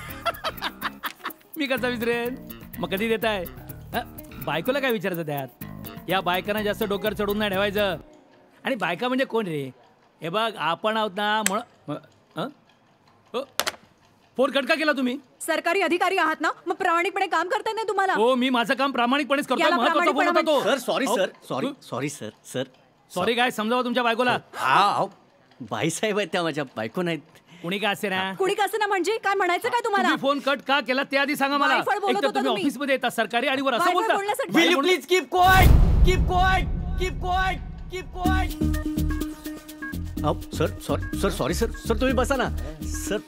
मी कसं विसरेन? मग कधी देताय? बायकोला काय विचारायचं त्यात? या बायकांना जास्त डोक्यावर चढून नाही ठेवायचं. आणि बायका म्हणजे कोण रे? हे बघ आपण आहोत ना म्हणून. फोन कट का केला तुम्ही? सरकारी अधिकारी आहात ना, मग प्रामाणिकपणे काम करता नाही तुम्हाला? हो मी माझं काम प्रामाणिकपणेच करतो. याला महत्त्वाचा फोन होता तो. Sir sorry sir sorry sorry sir sir sorry काय समजावा तुमच्या बायकोला. हा बाईसाहेब आहेत त्या माझ्या बायको नाहीत. कुणी का असे ना कुणी का असे ना म्हणजे काय म्हणायचं काय तुम्हाला? तुम्ही फोन कट का केला ते आधी सांगा मला. वायफळ बोलत एक तर होता तुम्ही तुम्ही. ऑफिस मध्ये येतात सरकारी आणि वर असं वायफळ बोलता. बोलण्यासाठी- Will you please keep quiet? Keep quiet. Keep quiet. Keep quiet. अहो sir sorry sir sorry sir sir तुम्ही बसा ना sir.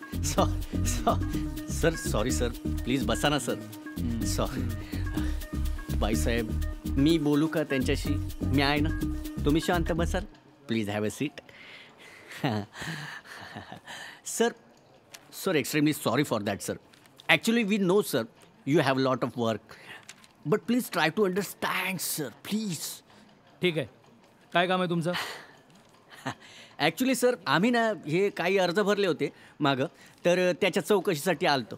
Sir sorry sir please बसा ना सर. सॉरी बाईसाहेब मी बोलू का त्यांच्याशी? मी आहे ना, तुम्ही शांत बसाल. Please have a seat. Sir sir extremely sorry for that sir. Actually we know sir you have lot of work but please try to understand sir please. ठीक आहे काय काम आहे तुमचं? ॲक्च्युली सर आम्ही ना हे काही अर्ज भरले होते मागं, तर त्याच्या चौकशीसाठी आलतो.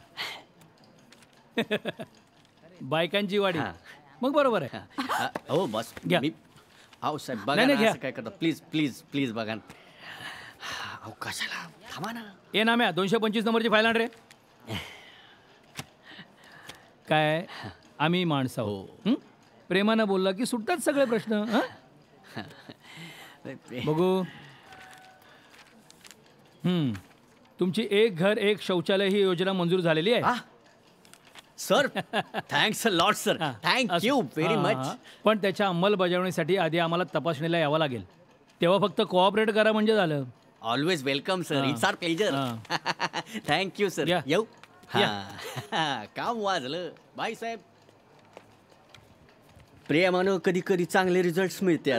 बायकांची वाडी मग बरोबर आहे. हो बस घ्या. मी अहो साहेब बघा नाही, ना, नाही, घ्या. असं काय करता प्लीज प्लीज प्लीज बघा ना. अहो कशाला थांबा ना. ये नाम्या दोनशे पंचवीस नंबरची फाईल आण रे. काय आम्ही माणसं आहो. प्रेमानं बोलला की सुटतात सगळे प्रश्न. हं? बघू. हम्म तुमची एक घर एक शौचालय ही योजना मंजूर झालेली आहे. Sir thanks a lot sir. Thank you very much. पण त्याच्या अंमलबजावणीसाठी आधी आम्हाला तपासणीला यावं लागेल. तेव्हा फक्त कोऑपरेट करा म्हणजे झालं. Always welcome sir. It's our pleasure. Thank you sir. येऊ. काम वाजलं बाईसाहेब. प्रेमानं कधी कधी चांगले रिझल्ट मिळतात.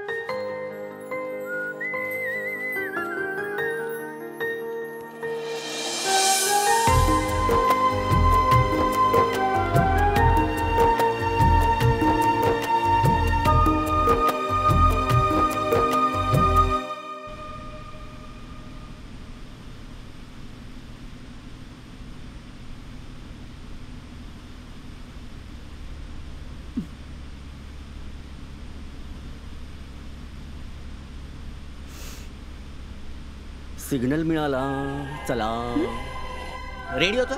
सिग्नल मिळाला. चला रेडिओचा.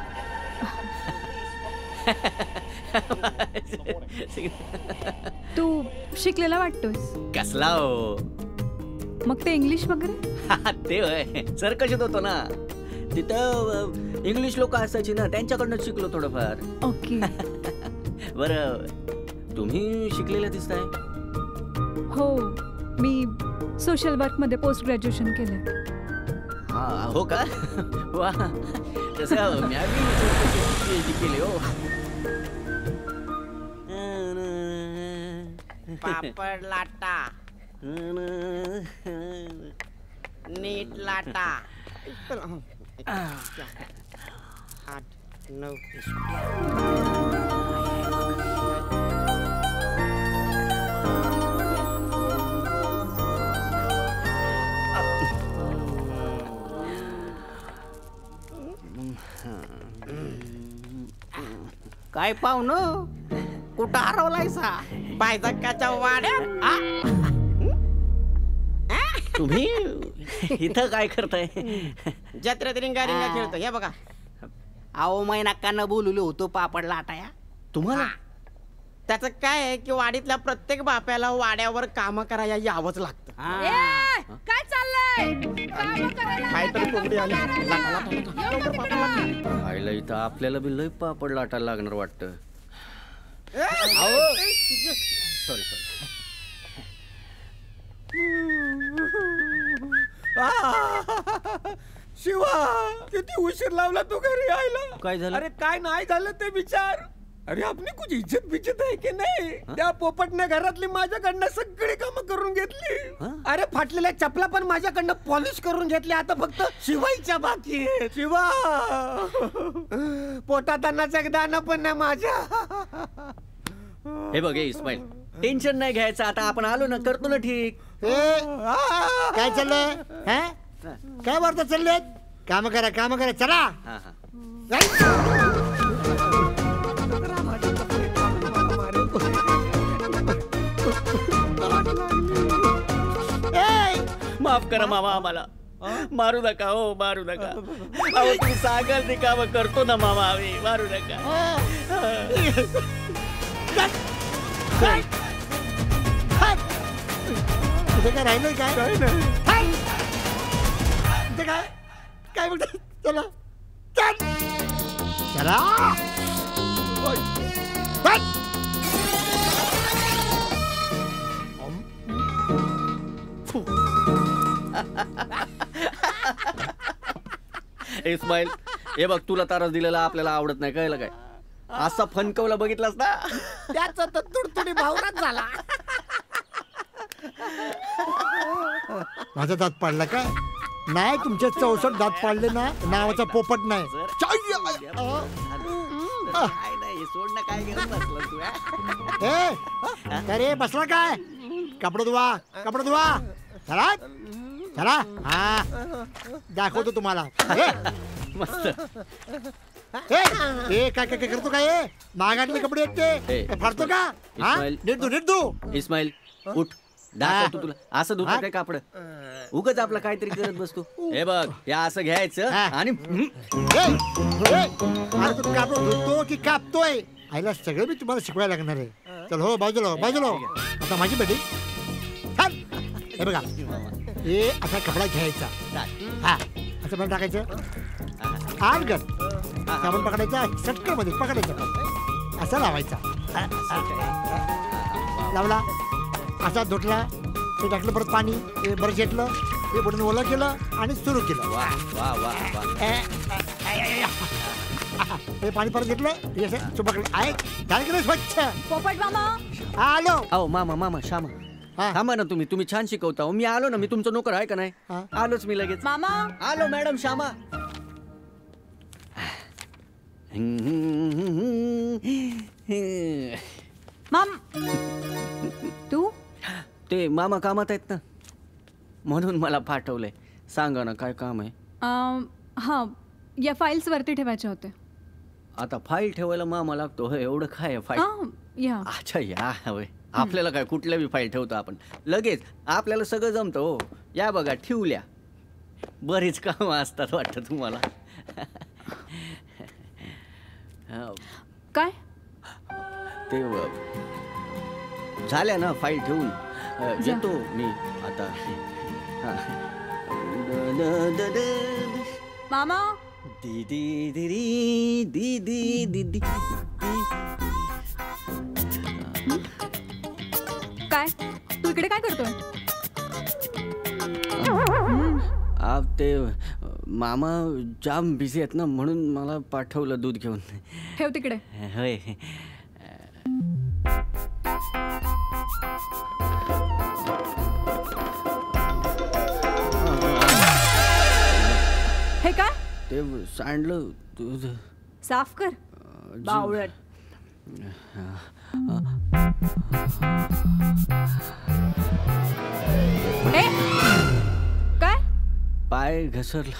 तू शिकलेला वाटतोस. कसला हो? मग ते इंग्लिश वगैरे? ते होय सर कशात होतो ना तिथं इंग्लिश लोक असायची ना त्यांच्याकडनं शिकलो थोडंफार. ओके. बरं तुम्ही शिकलेल्या दिसताय. हो मी सोशल वर्क मध्ये पोस्ट ग्रॅज्युएशन केलं. हा हो का? वा तसं मी पीएचडी केली हो. पापड लाटा नीट लाटा. आठ नऊ काय पाहुणं कुठं हरवलायसा? बायजक्काच्या वाड्यात. तुम्ही इथं काय करताय? जत्रेत रिंगा रिंगा खेळतो. हे बघा अहो मै नक्कानं बोललो होतो पापड लाटाया. तुम्हाला त्याचं काय आहे की वाडीतल्या प्रत्येक बाप्याला वाड्यावर काम करायला यावंच लागतं. काय चाललंय? खायला इथं आपल्याला बी लय पापड लाटायला लागणार वाटतं. Sorry sorry. शिवा किती उशीर लावला तू घरी यायला. काय झालं? अरे काय नाही झालं ते विचार. अरे आपली कुछ इज्जत बिज्जत आहे की नाही? त्या पोपटने घरातली माझ्याकडनं सगळी कामं करून घेतली. अरे फाटलेल्या चपला पण माझ्याकडनं पॉलिश करून घेतली. आता फक्त शिवायच्या बाकी आहे. शिवा पोटात अन्नाचं दाणं पण नाही माझ्या. हे बघ हे इस्माईल, टेन्शन नाही घ्यायचं. आता आपण आलो ना, करतो ना ठीक. काय चाललंय? काय वार्ता चाललेत? काम करा काम करा चला. माफ करा मामा, आम्हाला मारू नका हो, मारू नका. अहो तुम्ही सांगाल ते काम करतो ना मामा, आम्ही मारू नका. तुझं काय राहिलंय काय? काय काय बोलत? चला चल चला. इस्माईल, हे बघ तुला तारस दिलेला आपल्याला आवडत नाही, कळलं काय? असा फनकवला बघितलास ना, त्याचा तर तुडतुडी भावनाच झाला. माझा दात पाडला काय? नाही, तुमचे चौसष्ट दात पाडले ना, नावाचा पोपट नाही. सोड ना, काय करत बसला तू? ए अरे बसला काय? कपडे धुवा कपडे धुवा. चला चला. हा दाखवतो तुम्हाला. मस्त. ए काय काय करतो काय? मागातले कपडे आहेत ते फाडतो का? हा नीट धु नीट धु. इस्माईल उठ, दाखवतो तुला. असं धुता काय कापड? उगाच आपला काहीतरी करत बसतो. हे बघ, या असं घ्यायचं आणि अरे तू कापड धुतो की कापतोय? आईला सगळं मी तुम्हाला शिकवायला लागणार आहे. चल हो बाजूला बाजूला. आता माझी बेटी हे बघा, हे असा कपडा घ्यायचा. हा असं पण टाकायचं. आठ गट साबण पकडायचा, सटकन मध्ये पकडायचं, असा लावायचा. लावला, असा धुतला, ते टाकलं परत पाणी, हे बरं घेतलं, हे बुडून ओलं केलं आणि सुरू केलं. हे पाणी परत घेतलं, हे असं चुबकलं आहे. काय केलं स्वच्छ. पोपट मामा आलो. अहो मामा मामा श्यामा, थांबा ना तुम्ही. तुम्ही छान शिकवता. मी आलो ना, मी तुमचा नोकर आहे का नाही? आलोच मी लगेच. मामा आलो मॅडम श्यामा. माम तू ते मामा कामात आहेत ना, म्हणून मला पाठवलंय. सांगा ना काय काम आहे? हा, या फाईल्स वरती ठेवायचे होते. आता फाईल ठेवायला मामा लागतो? एवढं काय फाईल? या अच्छा या होय. आपल्याला काय कुठल्या बी फाईल ठेवतो आपण लगेच. आपल्याला सगळं जमतं हो. या बघा ठेवल्या. बरीच कामं असतात वाटतं तुम्हाला. काय ते झाल्या ना फाईल ठेवून येतो मी आता. मामा दीदी दिरी दीदी दीदी. काय तू इकडे काय करतोय? आप ते मामा जाम बिझी आहेत ना, म्हणून मला पाठवलं दूध घेऊन. ठेव तिकडे. होय. हे काय? ते सांडलं दूध. साफ कर बावळट. काय? पाय घसरला.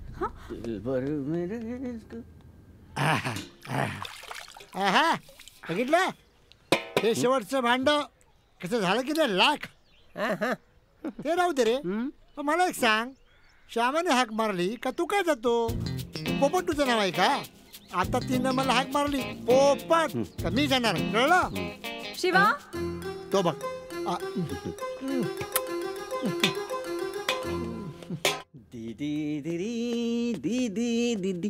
बघितलं हे शेवटचं भांड कसं झालं की नाही? लाख. ते राहू दे रे. मला एक सांग, श्यामाने हाक मारली का तू काय जातो? पोपट तुझं नाव आहे का? आता तिनं मला हाक मारली पोपट का मी जाणार? कळलं? शिवा तो बघ. दीदी दिरी दीदी दीदी.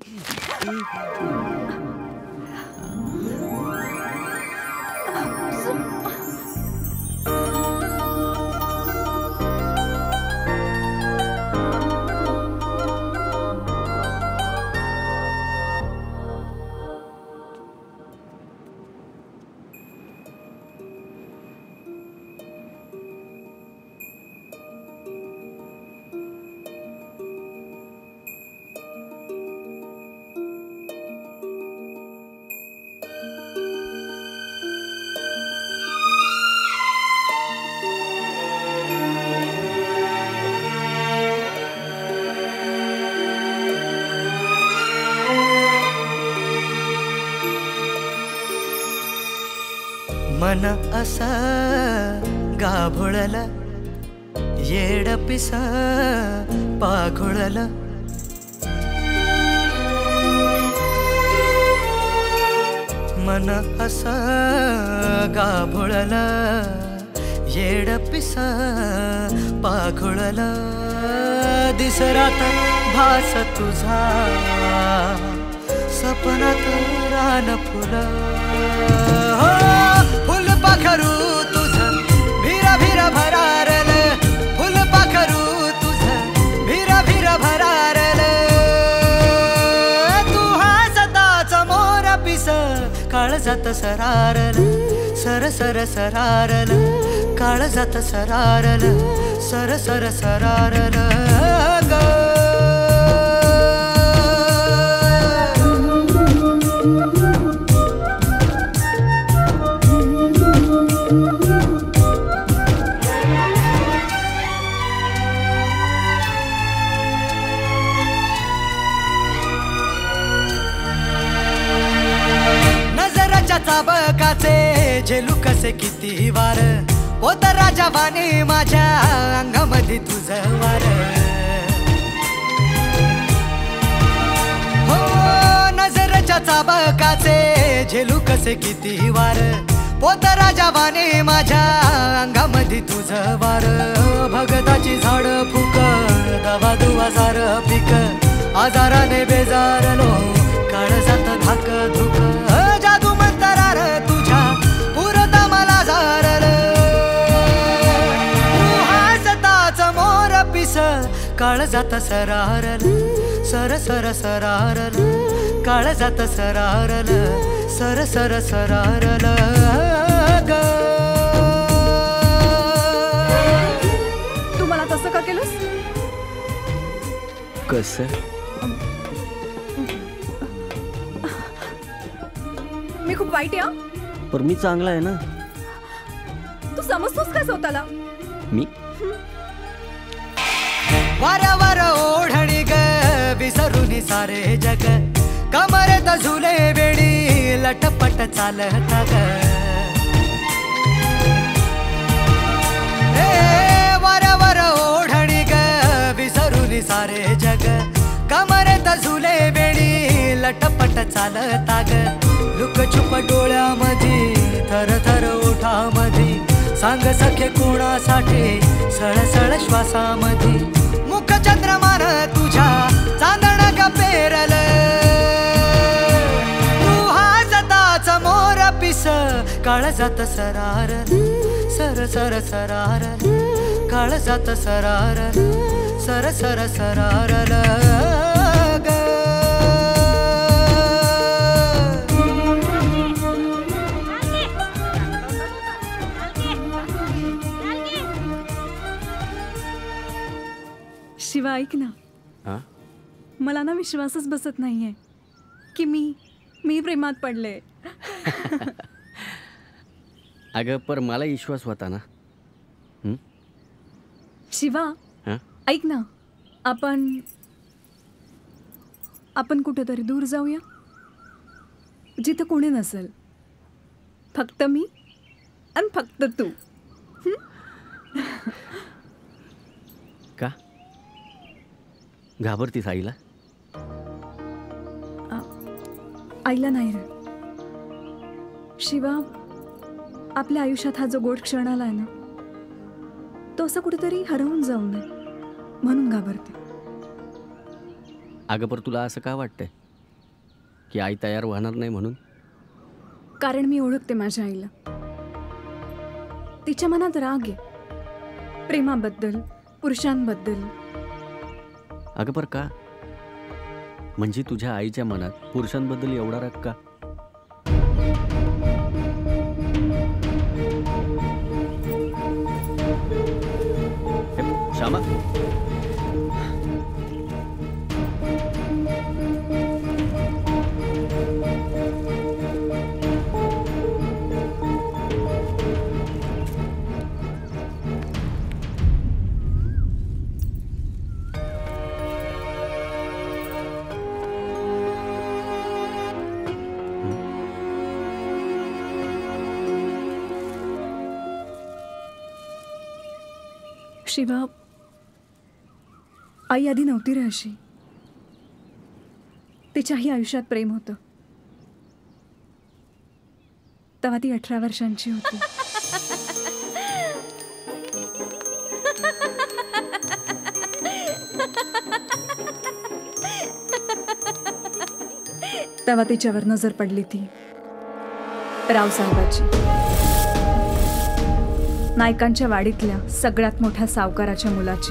मन असा गाभोळला येड पिस पाघोळला मन असा गाभोळला येड पिस पाघोळला दिसरात भास तुझा सपनात रान फुल फुल पाखरू तुझं भिरा भिरा भरारल फुल पाखरू तुझं भिरा भिरा भरारल तू हसताच मोर पिस काळजात सरारल सर सर सरारल काळजात सरारल सर सर सरारल ग चाबकाचे झेलू कसे किती वार होत राजा वाने माझ्या अंगामध्ये तुझं वार हो नजरच्या चाबकाचे झेलू कसे किती वार होत राजा वाने माझ्या अंगामध्ये तुझं वार भगताची झाड फुक दवा दुवा सार पिक आजाराने बेजारलो काळजात धाक धुक जादू मंतरार तुझ्या पुरता मला जारल तू हसताच मोर पिस काळजात सरारल सर सर सरारल काळजात सरारल सर सर सरारल ग तू मला तसं का केलंस? कसं? मी खूप वाईट आहे पर मी चांगला आहे ना. तू समजतोस काय स्वतःला? मी वाऱ्यावर ओढणी ग विसरून सारे जग कमरेत झुले वेडी लटपट चालता ग वाऱ्यावर ओढणी ग विसरून सारे जग कमरेत झुले वेडी लटपट चालता ग लुक छुप डोळ्यामध्ये थर थर ओठामध्ये सांग सखे कोणासाठी सळसळ श्वासामध्ये मुख चंद्रमान तुझ्या चांदण ग पेरल तू हसताच मोर पिस काळजात सरारल सर सर सरारल काळजात सरारल सर सर सरारल ग शिवा ऐक ना, मला ना विश्वासच बसत नाहीये की मी मी प्रेमात पडले. अगं पर मला विश्वास होता ना. शिवा ऐक ना, आपण आपण कुठेतरी दूर जाऊया जिथं कोणी नसेल, फक्त मी आणि फक्त तू. का घाबरतीस आईला? आईला नाही रे शिवा, आपल्या आयुष्यात हा जो गोड क्षण आलाय ना, तो असं कुठेतरी हरवून जाऊ नये म्हणून घाबरते. अगं पर तुला असं का वाटतंय की आई तयार होणार नाही म्हणून? कारण मी ओळखते माझ्या आईला. तिच्या मनात राग आहे प्रेमाबद्दल, पुरुषांबद्दल. अगं पर का? म्हणजे तुझ्या आईच्या मनात पुरुषांबद्दल एवढा राग का? श्यामा, शिवा, आई आधी नव्हती रे अशी. तिच्याही आयुष्यात प्रेम होतं. तेव्हा ती अठरा वर्षांची होती. तेव्हा तिच्यावर नजर पडली ती रावसाहेबाची, नायकांच्या वाडीतल्या सगळ्यात मोठ्या सावकाराच्या मुलाची.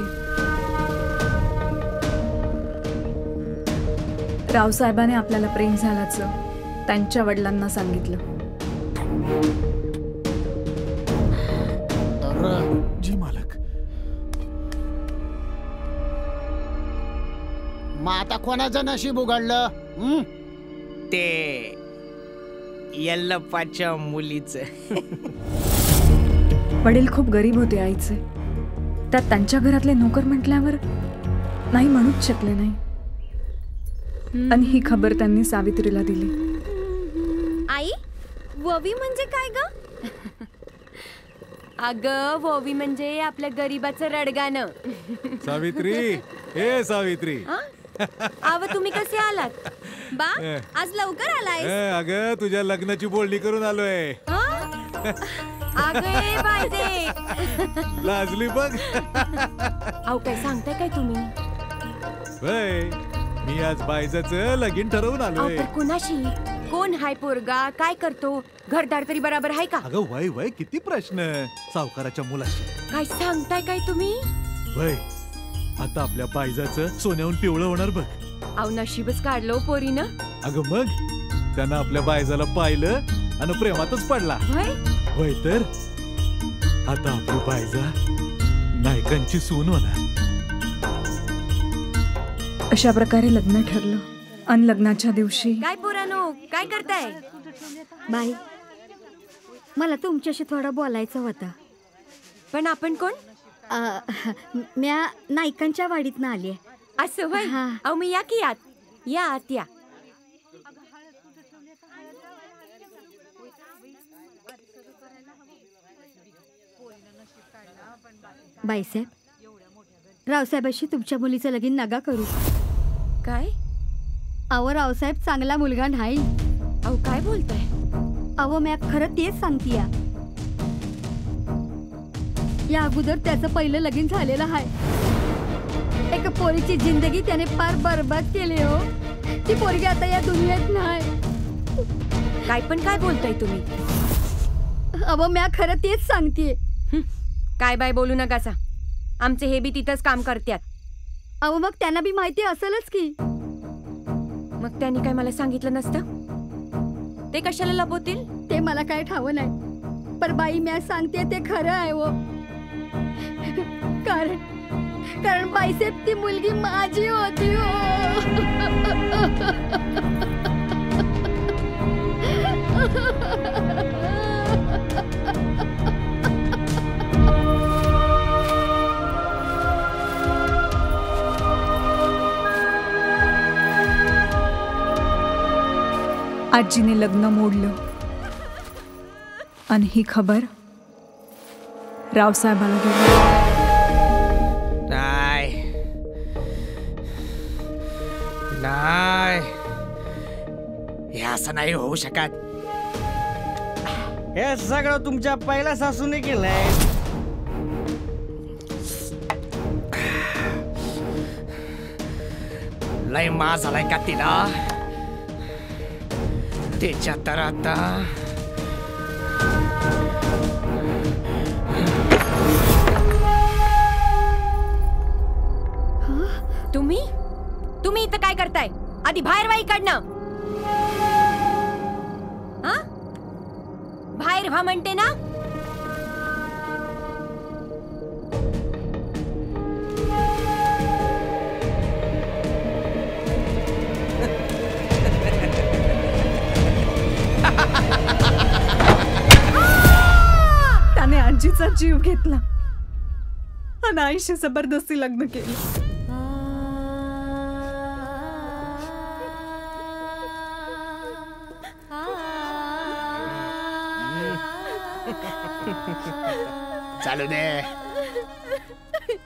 रावसाहेबाने आपल्याला प्रेम झाल्याचं त्यांच्या वडिलांना सांगितलं. जी मालक. मग आता कोणाचं नशीब उघडलं? हं? ते यल्लप्पाच्या मुलीच. वडील खूप गरीब होते आईचे. त्यात त्यांच्या घरातले नोकर म्हटल्यावर नाही म्हणूच शकले नाही. आणि ही खबर त्यांनी सावित्रीला दिली. आई, ववी म्हणजे काय ग? अग, ववी म्हणजे आपल्या गरीबाचं रडगाणं. सावित्री, ए सावित्री. आव, तुम्ही कसे आलात? बा, आज लवकर आलाय. अगं, तुझ्या लग्नाची बोलणी करून आलोय. अगे बायदे, लाजली बघ. अहो, काय सांगताय काय तुम्ही? होय, मी आज बायजाचं लगीन ठरवून आलोय. कुणाशी? कोण हाय पोरगा? काय करतो? घरदार तरी बराबर आहे का? अगं वय वय किती प्रश्न. सावकाराच्या मुलाशी. काय सांगताय काय तुम्ही? वय, आता आपल्या बायजाचं सोन्याहून पिवळं होणार बघ. अहो, नशीबच काढलो पोरीनं. अगं मग त्यानं आपल्या बायजाला पाहिलं आणि प्रेमातच पडला. होय तर आता आपली बायजा नायकांची सून होणार. अशा प्रकारे लग्न ठरलं. आणि लग्नाच्या दिवशी काय पोरानो, काय करताय? बाई, मला तुमच्याशी थोडं बोलायचं होतं. पण आपण कोण? म्या नायकांच्या वाडीतनं आली आहे. असं होय? अहो, मी या की आत. या आत या. बाईसाहेब, रावसाहेबाशी तुमच्या मुलीचं लगीन नका करू. काय? अहो, रावसाहेब चांगला मुलगा नाही. अहो, काय बोलताय? अहो, म्या खरं तेच सांगते. या अगोदर त्याचं पहिलं लगीन झालेलं आहे. एका पोरीची जिंदगी त्याने फार बरबाद केली. हो, ती पोरगी आता या दुनियेत नाही. काय पण काय बोलताय तुम्ही? अहो, म्या खरं तेच सांगते. काय बाय बोलू नका सा. आमचे हे बी तिथंच काम करतात. अहो, मग त्यांना बी माहिती असेलच की. मग त्यांनी काय मला सांगितलं नसतं? ते कशाला लपवतील? ते मला काय ठावं नाही. पर बाई, म्या सांगते ते खरं आहे. हो, कारण कारण बाईसाहेब ती मुलगी माझी होती. हो, आजीने लग्न मोडलं. आणि ही खबर रावसाहेबाला गेली. नाही नाही, हे असं नाही होऊ शकत. हे सगळं तुमच्या पहिल्या सासूने केलंय. लय मा झालाय का तिला? त्याच्या तर आता तुम्ही तुम्ही इथं काय करताय? आधी बाहेर व्हा इकडनं. हा, बाहेर व्हा म्हणते ना. त्याने आजीचा जीव घेतला आणि आईशी जबरदस्ती लग्न केलं. चालू दे.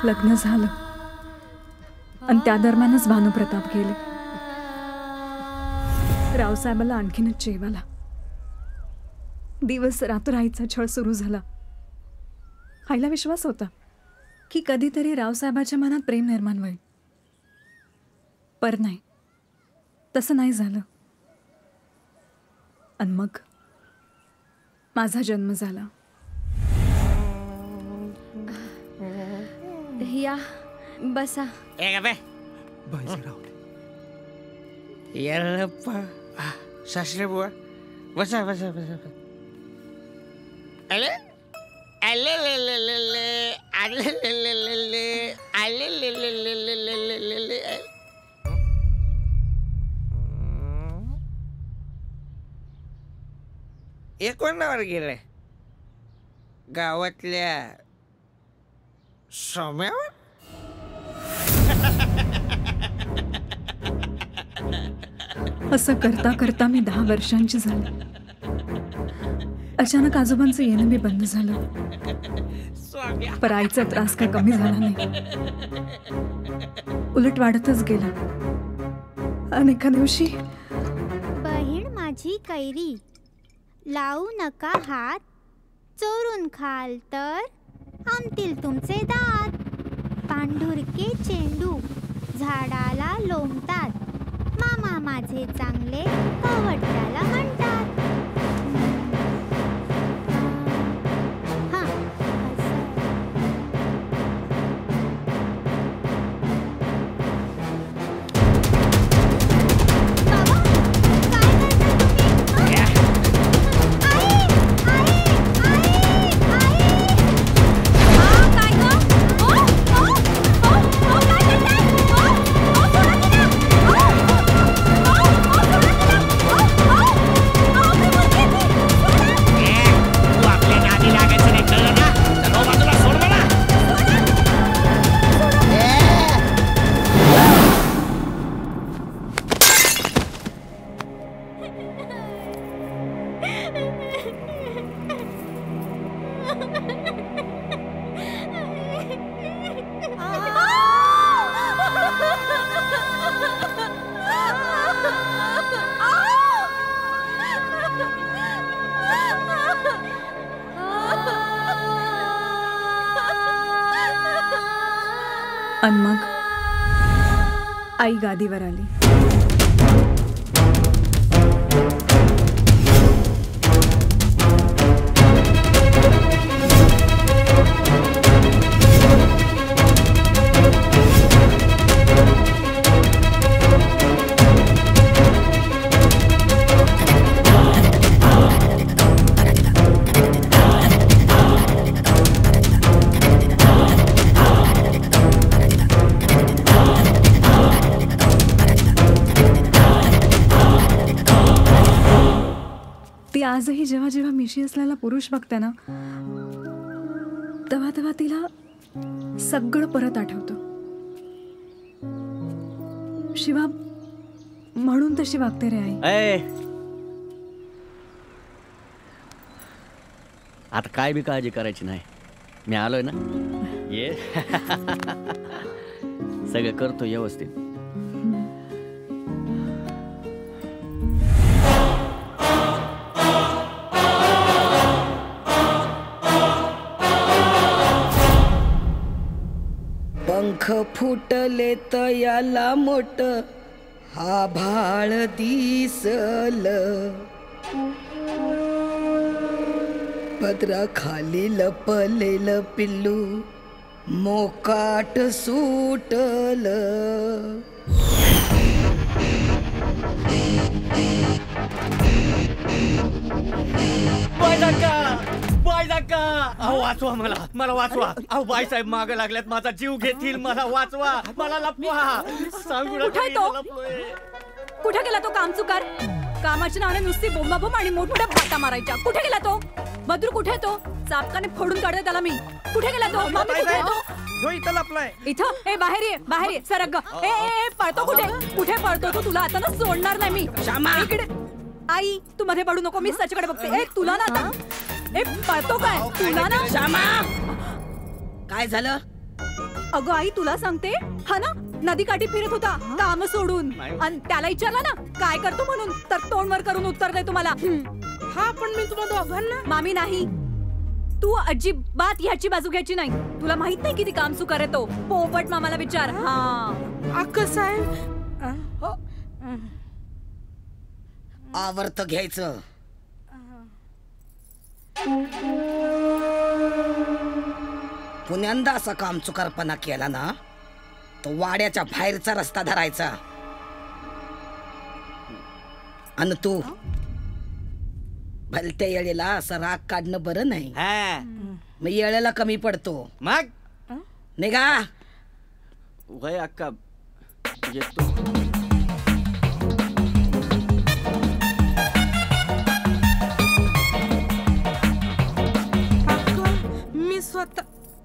लग्न झालं आणि त्या दरम्यानच भानुप्रताप गेले. रावसाहेबाला आणखीनच चेव आला. दिवस रात्र आईचा छळ सुरू झाला. आईला विश्वास होता की कधीतरी रावसाहेबाच्या मनात प्रेम निर्माण होईल, पर नाही, तसं नाही झालं. आणि मग माझा जन्म झाला. या बसा. सासरे बुवा बसा बसा बसा. अरे अले ले ले ले ले अले ले ले ले ले अले ले ले ले ले ले ले ले. हे कोणावर गेलंय? गावातल्या सोम्यावर? असं करता करता मी दहा वर्षांची झाले. अचानक आजोबांचं येणं बी बंद झालं. पर आईचा त्रास काय कमी झाला नाही, उलट वाढतच गेला. आणि एका दिवशी बहीण माझी कैरी, लावू नका हात, चोरून खाल तर आमतील तुमचे दात. पांढुरके चेंडू झाडाला लोंबतात, मामा माझे चांगले कवट्याला म्हणतात. आणि मग आई गादीवर आली. आजही जेव्हा जेव्हा मिशी असलेला पुरुष बघते ना, तेव्हा तेव्हा तिला सगळं परत आठवतं. शिवा म्हणून तशी वागते रे आई. आता काय बी काळजी करायची नाही, मी आलोय ना. ये सगळं करतो व्यवस्थित. पंख फुटले तयाला मोठ हा भाळ दिसल, पदरा खाली लपलेल पिल्लू मोकाट सुटल. अहो वाचवा मला, मला वाचवा. अहो बाईसाहेब माग लागल्यात, माझा जीव घेतील, मला वाचवा, मला लपवा. सांगू कुठे तो? कुठे गेला तो कामचुकार? कामाच्या नावाने नुसती बोंबाबोंब आणि मोठमोठ्या बाटा मारायच्या. कुठे गेला तो? मधुर कुठे तो? चापकाने फोडून काढते त्याला मी. कुठे गेला तो? मामी कुठे तो? इथं लपलाय. इथं? ए बाहेर ये, बाहेर ये, सरक. ए ए पळतो कुठे? कुठे पळतो तू? तुला आता ना सोडणार नाही मी. इकडे आई, तू मध्ये पडू नको, मी त्याच्याकडे बघते. ए तुला ना आता, ए पळतो काय तुला ना? श्यामा, काय झालं? अगं आई तुला सांगते हा ना नदी काठी फिरत होता काम सोडून आणि त्याला विचारला ना काय करतो म्हणून तर तोंडवर करून उत्तर दे तुम्हाला. हा पण मी तुम्हाला दोघांना मामी नाही तू अजिबात ह्याची बाजू घ्यायची नाही. तुला माहित नाही किती काम चुकार आहे तो. पोपट मामाला विचार. हा कसं आहे आवर्त घ्यायचं. पुण्यांदा असा काम चुकारपणा केला ना तो वाड्याच्या बाहेरचा रस्ता धरायचा. आणि तू भलत्या येळेला असं राग काढणं बरं नाही. मग येळेला कमी पडतो. मग निघा. वय अक्का येतो. मी स्वतः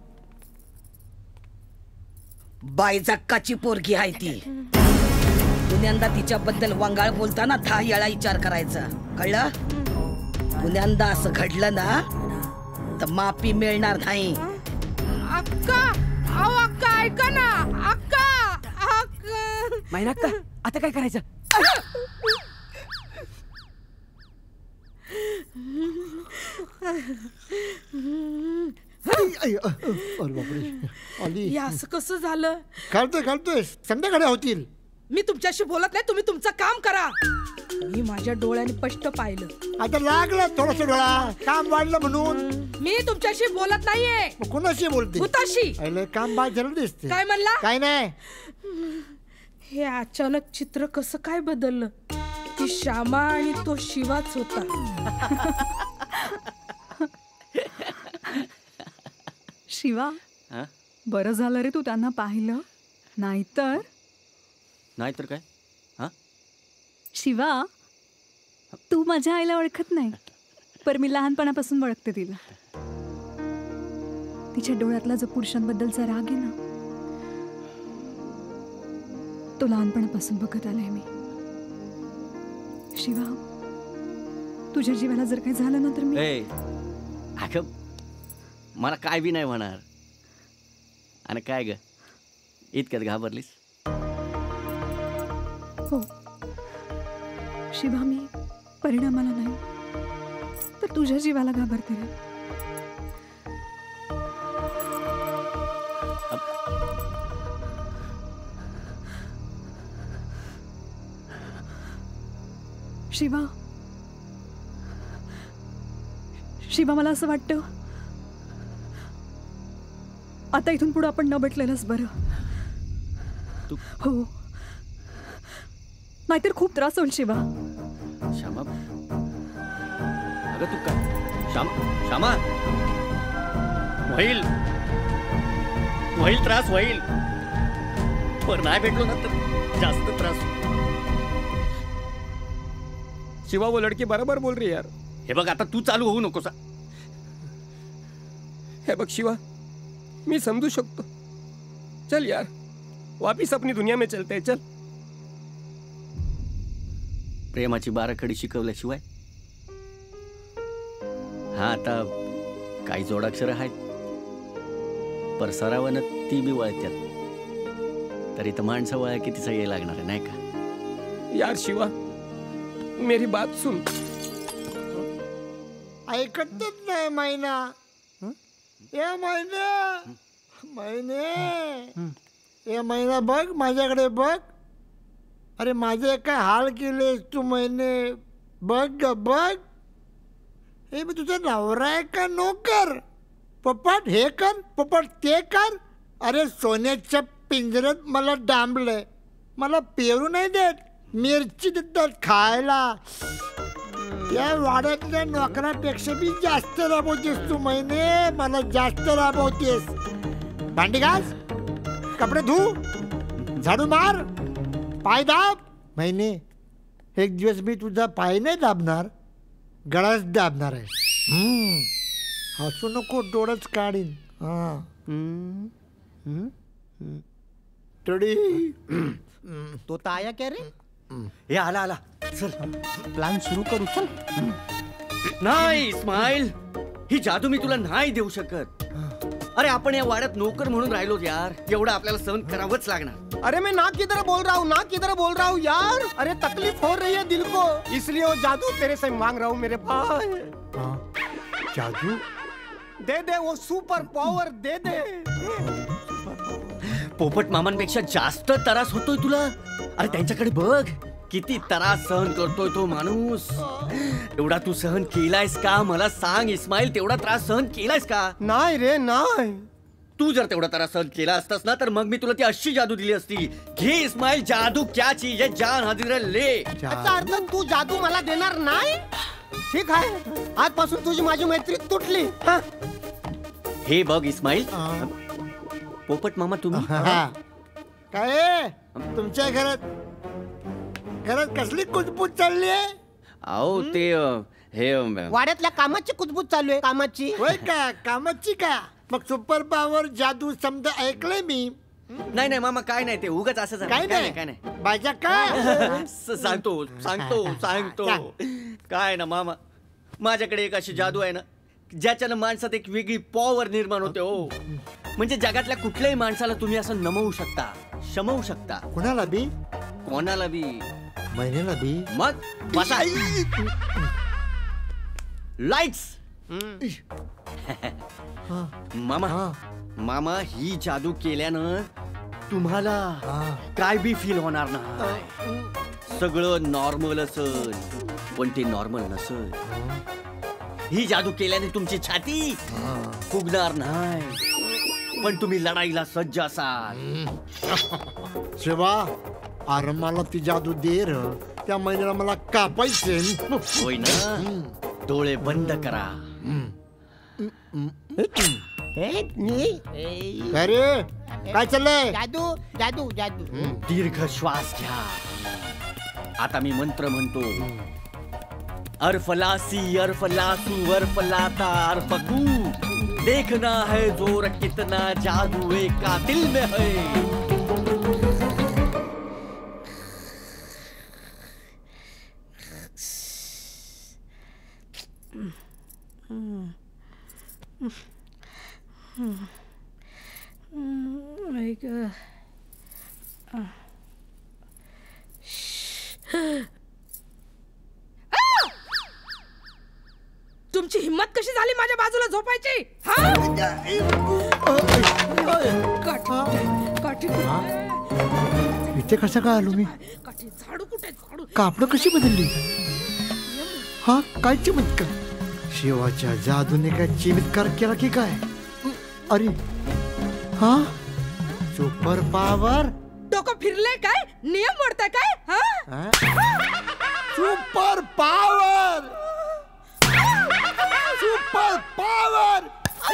बाईचा काची पोरगी आहे ती. पुण्यांदा तिच्याबद्दल वांगाळ बोलताना दहा वेळा विचार करायचा कळलं. पुण्यांदा असं घडलं ना तर माफी मिळणार नाही. अक्का अहो अक्का ऐका ना अक्का अक्का. माहिना अक्का आता काय करायचं. हे असं कसं झालं. कळतोय कळतोय संध्याकाळी होतील. मी तुमच्याशी बोलत नाही तुम्ही तुमचं काम करा. मी माझ्या डोळ्याने स्पष्ट पाहिलं. आता लागलं थोडस डोळा काम वाढलं म्हणून. मी तुमच्याशी बोलत नाहीये. कोणाशी बोलते. भूताशी. काम बाद झालं दिसते. काय म्हणला. काय नाही. हे अचानक चित्र कसं काय बदललं. ती श्यामा आणि तो शिवाच होता. शिवा बरं झालं रे तू त्यांना पाहिलं. नाहीतर नाहीतर काय. हा शिवा तू माझ्या आईला ओळखत नाही पर मी लहानपणापासून ओळखते तिला. तिच्या डोळ्यातला जो पुरुषांबद्दलचा राग आहे ना तो लहानपणापासून बघत आलाय मी. शिवा तुझ्या जीवाला जर काही झालं ना तर मी ए अगं मला काय बी नाही होणार. आणि काय ग इतक्यात घाबरलीस. हो शिवा मी परिणामाला नाही तर तुझ्या जीवाला घाबरते रे. शिवा शिवा मला असं वाटतं आता इथून पुढे आपण न भेटलेलंच बरं. हो नाहीतर खूप त्रास होईल शिवा. श्यामा अगं तू काय श्याम श्यामा होईल होईल त्रास होईल पण नाही भेटलो ना तर जास्त त्रास. शिवा वो लड़की बरोबर बोल रही यार. हे बघ आता तू चालू होऊ नकोस. हे बघ शिवा मी समजू शकतो. चल यार वापिस अपनी दुनिया में चलते हैं. चल. प्रेमाची बाराखडी शिकवल्याशिवाय. हा आता काही जोडाक्षर आहेत पर सरावानं ती बी वळत्यात तरी तर माणसं वळा किती सगळे लागणार आहे नाही का. यार शिवा मेरी बात सुन. ऐकतच नाही महिना. या महिना महिने या महिना बघ माझ्याकडे बघ. अरे माझे काय हाल केलेस तू महिने. बघ ग बघ. हे मी तुझा नवरा आहे का नोकर. पप्पाट हे कर पप्पाट ते कर. अरे सोन्याच्या पिंजऱ्यात मला डांबलंय. मला पेरू नाही देत मिरची देतात खायला. या वाड्यातल्या नोकरापेक्षा बी जास्त राबवतेस तू महिने. मला जास्त राबवतेस. भांडी घास कपडे धू झाडू मार पाय दाब. महिने एक दिवस मी तुझा पाय नाही दाबणार गळाच दाबणार आहे. हसू नको डोळच काढीन. हा टडी तो ताया क्या रे. हे आला आला चल प्लान सुरू करू. चल. नाही इस्माईल ही जादू मी तुला नाही देऊ शकत. अरे आपण या वाड्यात नोकर म्हणून राहिलो यार, एवढं आपल्याला सहन करावंच लागणार. अरे मैं ना किधर बोल रहा हूँ, ना किधर बोल रहा हूँ यार. अरे तकलीफ हो रही है दिल को, इसलिए वो जादू तेरे से मांग रहा हूँ मेरे भाई. जादू दे दे, वो सुपर पॉवर दे दे. पोपट मामांपेक्षा जास्त त्रास होतोय तुला. अरे त्यांच्याकडे बघ, किती त्रास सहन करतोय तो माणूस. एवढा तू सहन केलायस का मला सांग इस्माईल, तेवढा त्रास सहन केलायस का? नाही रे नाही. तू जर तेवढा त्रास सहन केला असतास ना तर मग मी तुला ती अशी जादू दिली असती. घे इस्माईल, जादू क्या चीज है, जान हाजिर ले. याचा अर्थ तू जादू मला देणार नाही. ठीक आहे, आजपासून तुझी माझी मैत्री तुटली. हे बघ इस्माईल, पोपट मामा तुम्ही काय तुमच्या घरात घरात कसली कुजबूज चालली आहे? अहो ते हे वाड्यातल्या कामाची कुजबूज चालू आहे. कामाची होय का? कामाची का? मग सुपर पॉवर जादू समजा ऐकलंय मी. नाही नाही मामा, काय नाही, ते उगाच असं काय नाही काय नाही बायजा काय सांगतो सांगतो सांगतो काय ना मामा, माझ्याकडे एक अशी जादू आहे ना ज्याच्यानं माणसात एक वेगळी पॉवर निर्माण होते. हो म्हणजे जगातल्या कुठल्याही माणसाला तुम्ही असं नमवू शकता, शमवू शकता. कोणाला बी? कोणाला बी. महिन्याला बी. मग बसा. लाईट्स. मामा मामा ही जादू केल्यानं तुम्हाला काय बी फील होणार नाही. सगळं नॉर्मल असल, पण ते नॉर्मल नसल. ही जादू केल्याने तुमची छाती फुगणार नाही, पण तुम्ही लढाईला सज्ज असाल. शिवा, अरे मला ती जादू दे र, त्या महिन्याला मला कापायचे. होय ना? डोळे बंद करा. अरे काय चाललंय? जादू जादू जादू. दीर्घ श्वास घ्या. आता मी मंत्र म्हणतो. अर्फलासी अर्फलासू अर्फलाता अर्फकू, देखना है जोर कितना जादू एक कातिल में है. तुमची हिम्मत कशी झाली माझ्या बाजूला झोपायची? इथे कसं काय आलो मी? झाडू कुठे? झाडू कापड कशी बदलली? हा काय चमत्कार? शिवाच्या जादूने काय चमत्कार केला की काय? अरे हा सुपर पॉवर. डोकं फिरले काय? नियम मोडताय काय? हा super power, super power.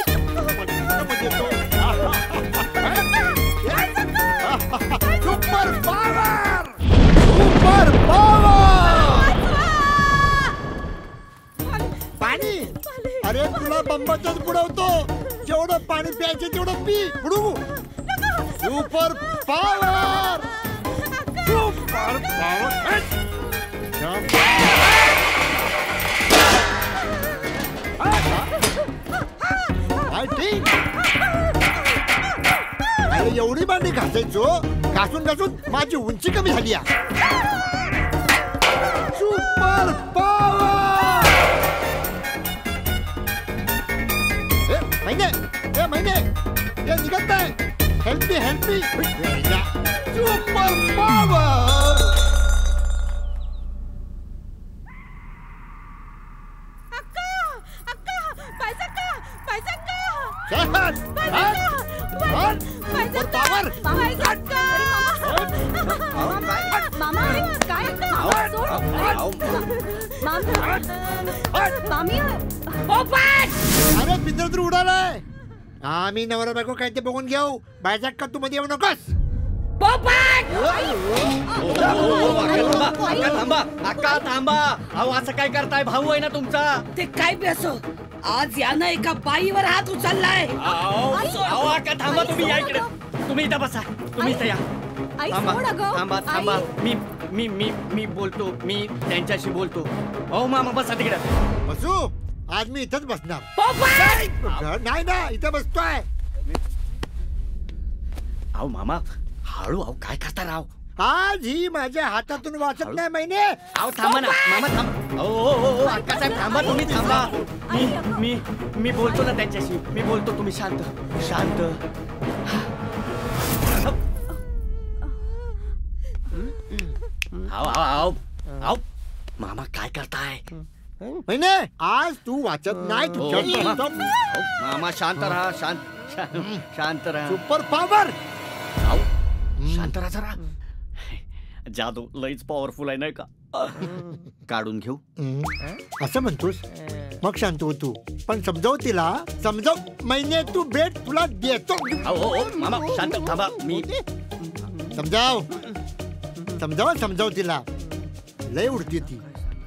Super power, super power. पाणी. अरे तुला बंबाचाच बुडवतो. जेवढं पाणी प्यायचं तेवढं पी. बुडू. Super power, super power. अरे एवढी भांडी घासायचो, घासून घासून माझी उंची कमी झाली. Super power. महिने ए महिने हे निघत नाही. Help me help me. Super power. अरे पिंजर तर उडालाय. आम्ही नवरा बायको काय ते बघून घेऊ. बायचा का तू मध्ये येऊ नकोस. थांबा अक्का थांबा. अहो असं काय करताय? भाऊ आहे ना तुमचा. ते काय बी असो, आज यानं एका बाईवर हात उचललाय. अहो अक्का थांबा, तुम्ही या इकडे. तुम्ही इथं बसा. तुम्ही इथं या. थांबा थांबा थांबा. मी मी मी मी बोलतो. मी त्यांच्याशी बोलतो. अहो मामा बसा तिकडे. बसू. आज मी इथंच बसणार. नाही ना, इथं बसतोय. अहो मामा हळू अहो काय करता राव आज ही माझ्या हातातून वाचत नाही महिने. अहो थांबा ना मामा थांबा. ओ ओ ओ अक्कासाहेब थांबा तुम्ही थांबा. मी मी मी बोलतो ना त्यांच्याशी मी बोलतो तुम्ही शांत शांत. आओ आओ आओ मामा काय करताय महिने आज तू वाचत नाही तुझ्या मामा शांत राहा शांत शांत राहा. Super power. शांत राहा जरा. जादू लईच पॉवरफुल आहे नाही का काढून घेऊ असं म्हणतोस मग शांत हो तू पण समजाव तिला समजाव महिने तू भेट तुला देतो. मामा शांत थांबा मी समजाव समजाव समजाव तिला लय उडती ती.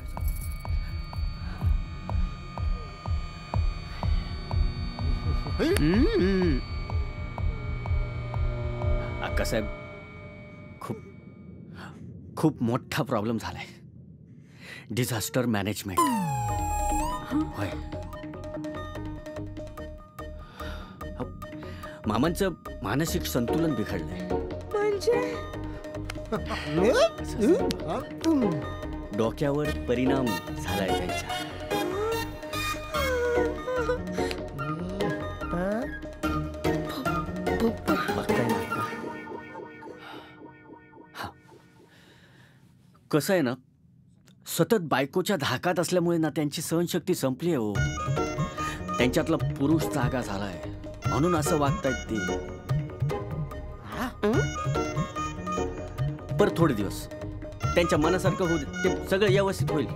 अक्कासाहेब खूप खूप मोठा प्रॉब्लेम झालाय. Disaster management. होय मामांचं मानसिक संतुलन बिघडलंय. डोक्यावर परिणाम झालाय त्यांच्या. कसं आहे ना सतत बायकोच्या धाकात असल्यामुळे ना त्यांची सहनशक्ती संपली आहे हो. त्यांच्यातला पुरुष जागा झालाय म्हणून असं वागतायत ते. पर थोडे दिवस त्यांच्या मनासारखं होऊ दे ते सगळं व्यवस्थित होईल.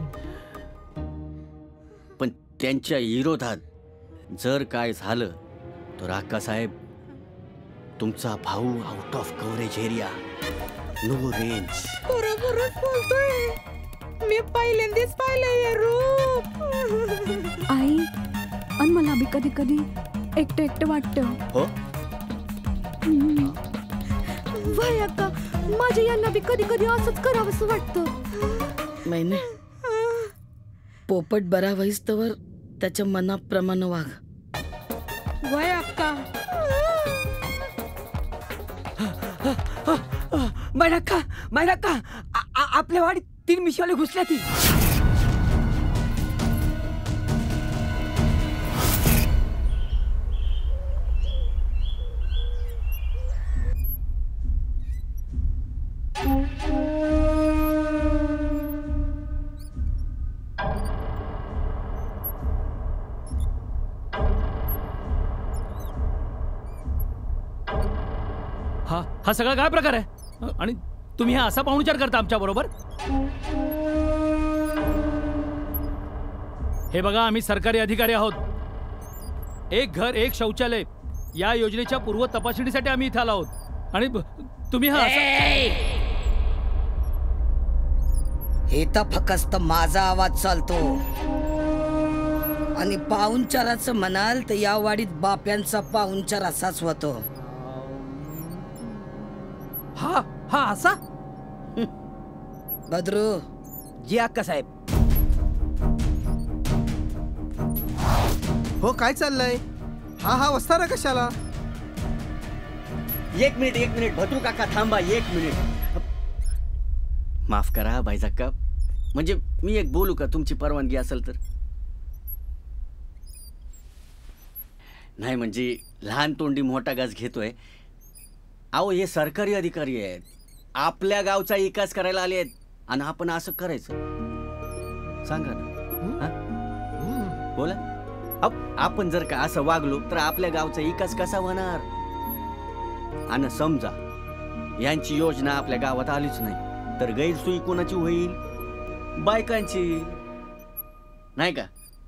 पण त्यांच्या विरोधात जर काय झालं तर अक्कासाहेब तुमचा भाऊ out of coverage area no range. बरोबरच बोलतोय मी पहिल्यांदाच पाहिलंय रूप. आई आणि मला बी कधी कधी एकटं एकटं वाटतं. हो वय अक्का माझ्या यांना बी कधी कधी असंच करावंसं वाटतं. महिने पोपट बरा व्हाईस्तवर त्याच्या मनाप्रमाणे वाग. वय अक्का मैनक्का मैनक्का आपल्या वाडीत तीन मिशवाले घुसल्या ती. हा हा सगळा काय प्रकार आहे आणि तुम्ही हा असा पाहुणचार करता आमच्या बरोबर. हे बघा आम्ही सरकारी अधिकारी आहोत. एक घर एक शौचालय या योजनेच्या पूर्व तपासणीसाठी आम्ही इथे आलो आहोत आणि तुम्ही हा हे तर फक्त माझा आवाज चालतो आणि पाहुणचाराचं म्हणाल तर या वाडीत बाप्यांचा पाहुणचार असाच होतो. हा हा असा बद्रू जी अक्का साहेब. हो काय चाललंय हा हा वस्तारा कशाला. एक मिनिट एक मिनिट भद्रू काका थांबा एक मिनिट. माफ करा बाईजक्का म्हणजे मी एक बोलू का तुमची परवानगी असेल तर. नाही म्हणजे लहान तोंडी मोठा घास घेतोय. अहो हे सरकारी अधिकारी आहेत आपल्या गावचा विकास करायला आले आहेत आणि आपण असं करायचं सांगा ना. बोला आपण जर का असं वागलो तर आपल्या गावचा विकास कसा होणार. आणि समजा यांची योजना आपल्या गावात आलीच नाही तर गैरसोयी कोणाची होईल. बायकांची नाही का.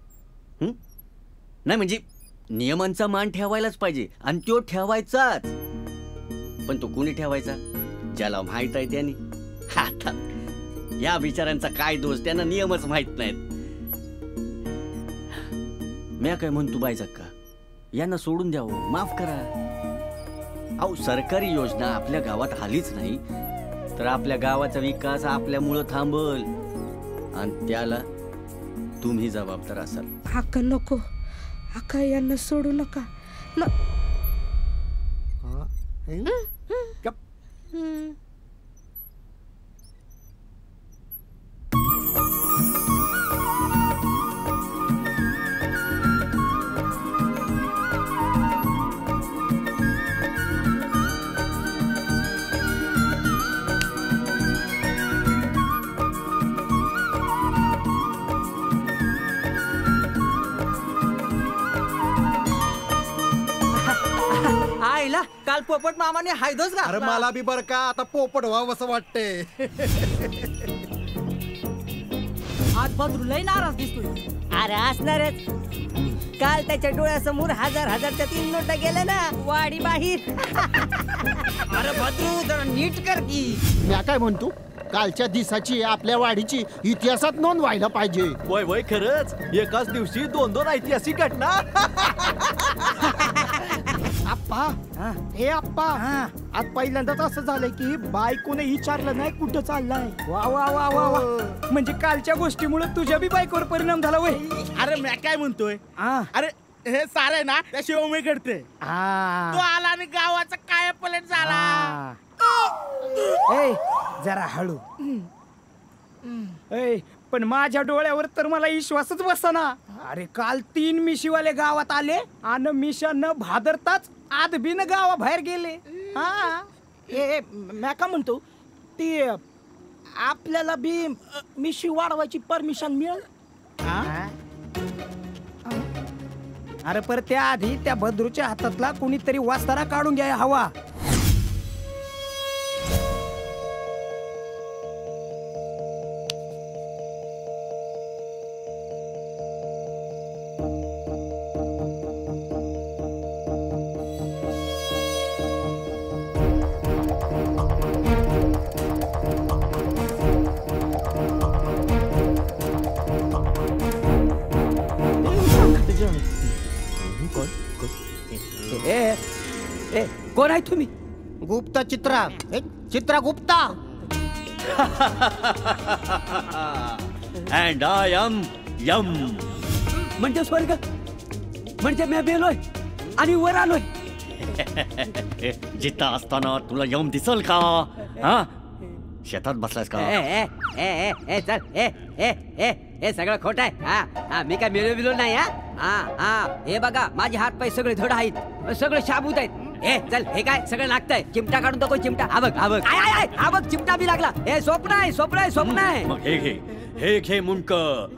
नाही म्हणजे नियमांचा मान ठेवायलाच पाहिजे आणि तो ठेवायचाच. पण तो कोणी ठेवायचा ज्याला माहित आहे त्याने. आता या बिचाऱ्यांचा काय दोष त्यांना नियमच माहित नाहीत. मी काय म्हणतो बाईजक्का यांना सोडून द्यावं माफ करा. अहो सरकारी योजना आपल्या गावात आलीच नाही तर आपल्या गावाचा विकास आपल्यामुळं थांबल आणि त्याला तुम्ही जबाबदार असाल. अक्का नको अक्का यांना सोडू नका. आईला काल पोपट मामाने हायदोस का अरे मला बी बर का आता पोपट व्हावं असं वाटतंय. आज बदरू लय नाराज दिसतोय. अरे असणारच. काल त्याच्या डोळ्यासमोर हजार हजारच्या तीन नोटा गेल्या ना वाडी बाहेर. अरे भद्रू जरा नीट कर की. मी काय म्हणतो कालच्या दिवसाची आपल्या वाडीची इतिहासात नोंद व्हायला पाहिजे. वय वय खरंच एकाच दिवशी दोन दोन ऐतिहासिक घटना. आप्पा हे आप्पा आज पहिल्यांदाच असं झालंय की बायकोने विचारलं नाही कुठं चाललाय. वा वा वा वा वा म्हणजे कालच्या गोष्टीमुळे तुझ्या बी बायकोवर परिणाम झाला वय. अरे मी काय म्हणतोय अरे हे सारे ना त्या शिवमी करते तो आला आणि गावाचा काय पलट झाला. ए जरा हळू. ए पण माझ्या डोळ्यावर तर मला विश्वासच बसना. अरे काल तीन मिशीवाले गावात आले आणि मिशा न भादरताच आध बिन गावाबाहेर गेले. हा ए मी का म्हणतो ती आपल्याला बी मिशी वाढवायची परमिशन मिळेल. अरे पर त्या आधी त्या भद्रूच्या हातातला कुणीतरी वास्तारा काढून घ्याय हवा. कोण आहे तुम्ही? Gupta Chitra Chitra Gupta. And I am Yama. म्हणजे स्वर्ग म्हणजे मी बेलोय आणि वर आलोय. जिथं असताना तुला यम दिसल का? हा शेतात बसलायस का? ए ए ए ए चल ए ए ए हे सगळं खोट आहे. हा हा मी काय मेलो बिलो नाही. हा हा हा हे बघा माझे हात पाय सगळे धड आहेत सगळे शाबूत आहेत. ए चल हे काय सगळं लागतंय. चिमटा काढून टाको चिमटा. हा बघ हा बघ आय आय हा बघ चिमटा बी लागला. हे स्वप्न आहे स्वप्न आहे स्वप्न आहे. मग हे घे हे घे मुंडक.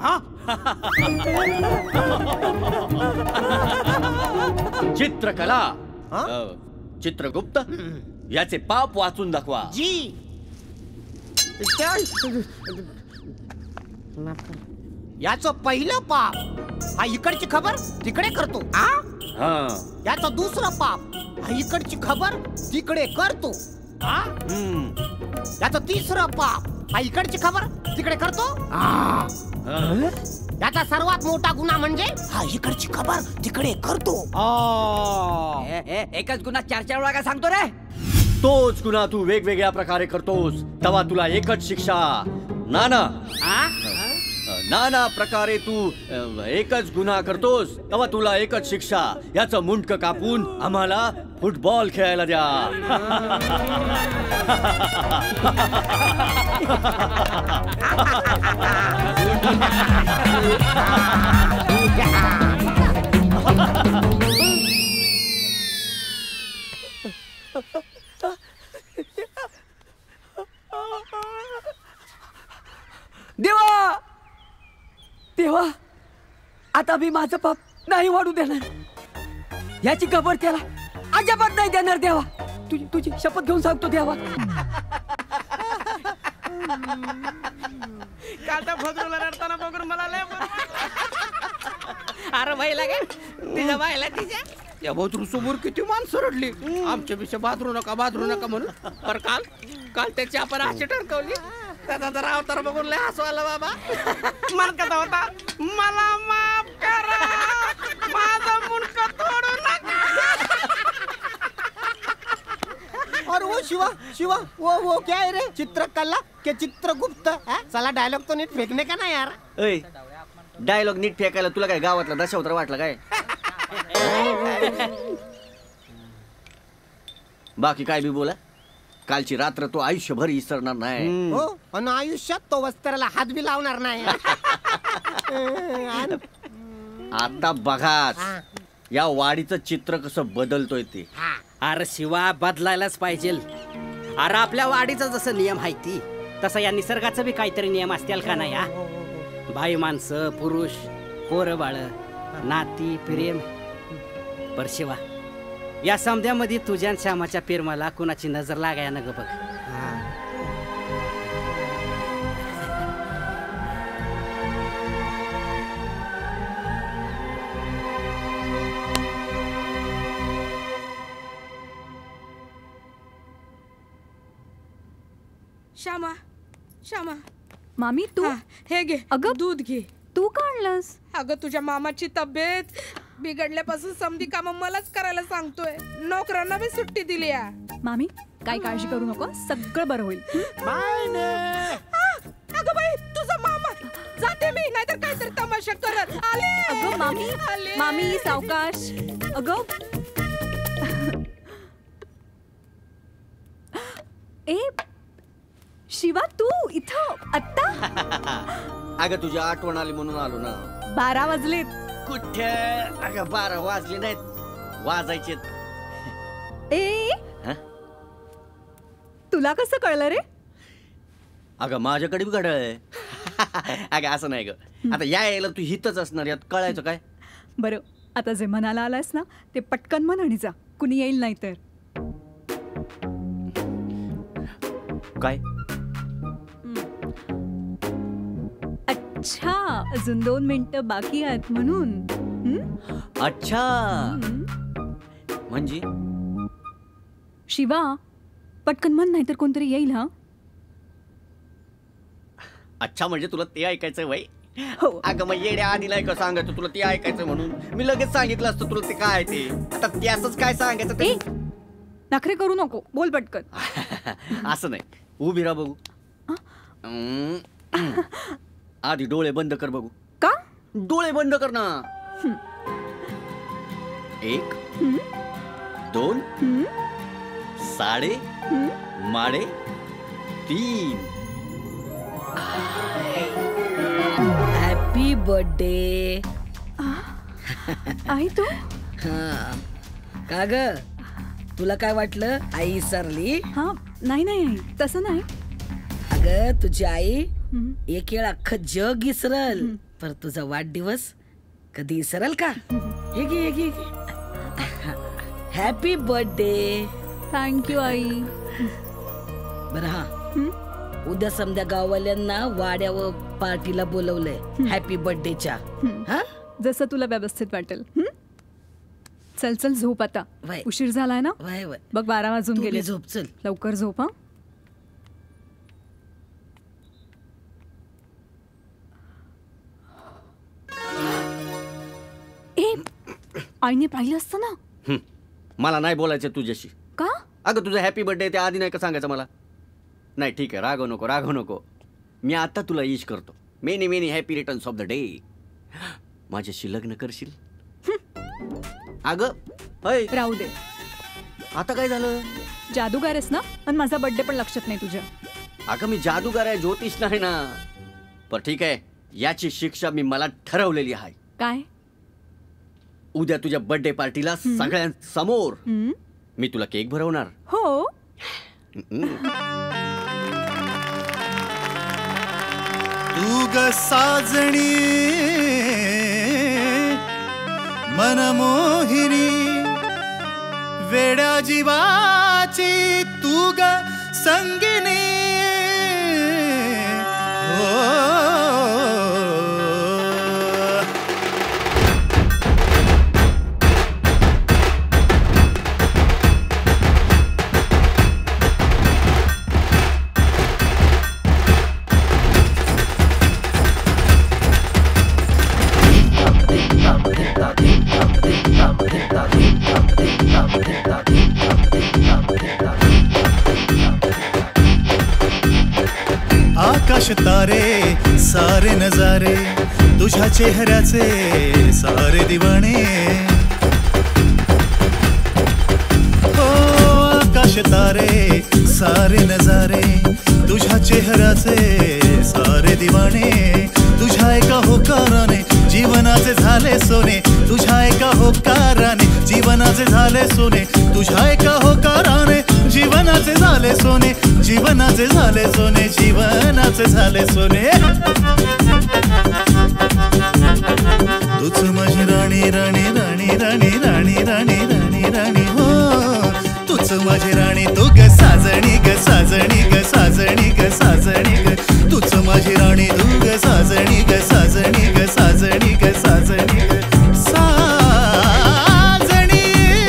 चित्रकला चित्रगुप्त याचे पाप वाचून दाखवा. जी याचं पहिलं पाप हा इकडची खबर तिकडे करतो. याचं दुसरं पाप हा इकडची खबर तिकडे करतो. याचं तिसरं पाप हा इकडची खबर तिकडे करतो. याचा सर्वात मोठा गुन्हा म्हणजे हा इकडची खबर तिकडे करतो. एकच गुन्हा चार चार वेळा काय सांगतो रे? तोच गुन्हा तू वेगवेगळ्या प्रकारे करतोस तेव्हा तुला एकच शिक्षा. नाना नाना प्रकारे तू एकच गुन्हा करतोस तेव्हा तुला एकच शिक्षा. याचं मुंडक कापून आम्हाला फुटबॉल खेळायला द्या. देवा देवा आता मी माझं पाप नाही वाढू देणार. याची खबर त्याला अजिबात नाही देणार. देवा तुझी तुझी शपथ घेऊन सांगतो देवा. काल त्या भद्रूला रडताना बघून मला लय अरे बाईला काय तिच्या बाईला तिच्या या भद्रू समोर किती माणसं रडली. आमच्या विषय बाथरू नका बाथरू नका म्हणून. पर काल काल त्याची आपण अशी टरकवली त्याचा तर अवतार बघून लय हसू आला बाबा. मन कसा होता मला माफ करा माझा मुंडका तोडू नका. और वो शिवा शिवा वो वो क्या है रे? चित्रकला के चित्रगुप्त. चला डायलॉग तो नीट फेकने का ना यार. ऐ डायलॉग नीट फेकायला तुला काय गावातला दशावतार वाटला काय? बाकी काय बी बोला. कालची रात्र तो आयुष्यभर विसरणार नाही. हो आणि आयुष्यात तो वस्त्राला हात बी लावणार नाही. आता बघाच या वाडीचं चित्र कसं बदलतोय ते. अरे शिवा बदलायलाच पाहिजे. अरे आपल्या वाडीचा जसं नियम आहे ती तसं या निसर्गाचं बी काहीतरी नियम असतील का नाही? हा बाई माणसं पुरुष पोरं बाळ नाती प्रेम. पर शिवा या समध्यामध्ये तुझ्या श्यामाच्या पेरमाला कुणाची नजर लागाय ना ग बघ. श्यामा श्यामा मामी तू हे घे अगं दूध घे. तू का आणलंस? अगं तुझ्या मामाची तब्येत बिघडल्यापासून समधी कामं मलाच करायला सांगतोय. नोकरांना बी सुट्टी दिली आहे. मामी काही काळजी करू नको, सगळं बरं होईल. अगं बाई तुझा मामा जाते मी, नाहीतर काहीतरी तमाशा करत आले. अगं मामी आले. मामी सावकाश. अगं ए शिवा तू इथं आत्ता? अगं तुझी आठवण आली म्हणून आलो ना. बारा वाजलेत. कुठे? अगं बारा वाजले नाहीत, वाजायचे. ए तुला कसं कळलं रे? अगं माझ्याकडे बी घड्याळ आहे. अगं असं नाही ग, आता या यायला तू हितच असणार, यात कळायचं काय? बरं आता जे मनाला आलास ना ते पटकन म्हण आणि जा, कुणी येईल नाही तर. काय? अच्छा अजून दोन मिनिटं बाकी आहेत म्हणून. अच्छा म्हणजे शिवा पटकन म्हण नाही तर कोणतरी येईल. हा अच्छा म्हणजे तुला ते ऐकायचंय वय? अगं मग येड्या आधी नाही का सांगायचं तुला ते ऐकायचं म्हणून? मी लगेच सांगितलं असतं तुला ते काय ते. आता त्याच काय सांगायचं ते? नखरे करू नको, बोल पटकन. असं नाही, उभी राहा बघू. आधी डोळे बंद कर बघू. का? डोळे बंद कर ना. एक दोन साडे माडे तीन. Happy birthday. आई तू? का ग तुला काय वाटलं आई सरली? हा नाही नाही तसं नाही. अगं तुझी आई एक वेळ अख्खं जग विसरल, पर तुझा वाढदिवस कधी विसरल का? हे घे हे घे. Happy birthday. थँक्यू आई. बरं हा उद्या समध्या गाववाल्यांना वाड्यावर पार्टीला बोलवलंय हॅपी बर्थडेच्या. हा जसं तुला व्यवस्थित वाटेल. चल चल झोप आता, उशीर झालाय ना. बघ बारा वाजून गेले. झोप चल लवकर झोप. हा ए आईने पाहिलं असतं ना. मला नाही बोलायचं तुझ्याशी. का? अगं तुझा हॅपी बर्थडे त्या आधी नाही का सांगायचं मला? नाही ठीक आहे, रागव नको रागव नको. मी आता तुला विश करतो. Many many happy returns of the day. माझ्याशी लग्न करशील? अगं राहू दे. आता काय झालं? जादूगार आहेस ना, आणि माझा बर्थडे पण लक्षात नाही तुझ्या. अगं मी जादूगार आहे, ज्योतिष नाही ना. पण ठीक आहे, याची शिक्षा मी मला ठरवलेली आहे. काय? उद्या तुझ्या बर्थडे पार्टीला सगळ्यांसमोर मी तुला केक भरवणार. हो. तू ग साजणी मनमोहिनी वेड्या जीवाची तू ग संगिनी. आकाश तारे सारे नजारे तुझ्या चेहऱ्याचे सारे दिवाणे. हो आकाश तारे सारे नजारे तुझ्या चेहऱ्याचे सारे दिवाणे तुझ्या एका होकाराने जीवनाचे झाले सोने तुझ्या एका होकाराने जीवनाचे झाले सोने तुझ्या एका होकाराने जीवनाचे झाले सोने जीवनाचे झाले सोने जीवनाचे झाले सोने तूच माझी राणी राणी राणी राणी राणी राणी राणी राणी हो तूच माझी राणी तू ग साजणी ग साजणी ग साजणी ग साजणी ग तूच माझी राणी तू ग साजणी ग साजणी ग साजणी ग साजणी ग साजणी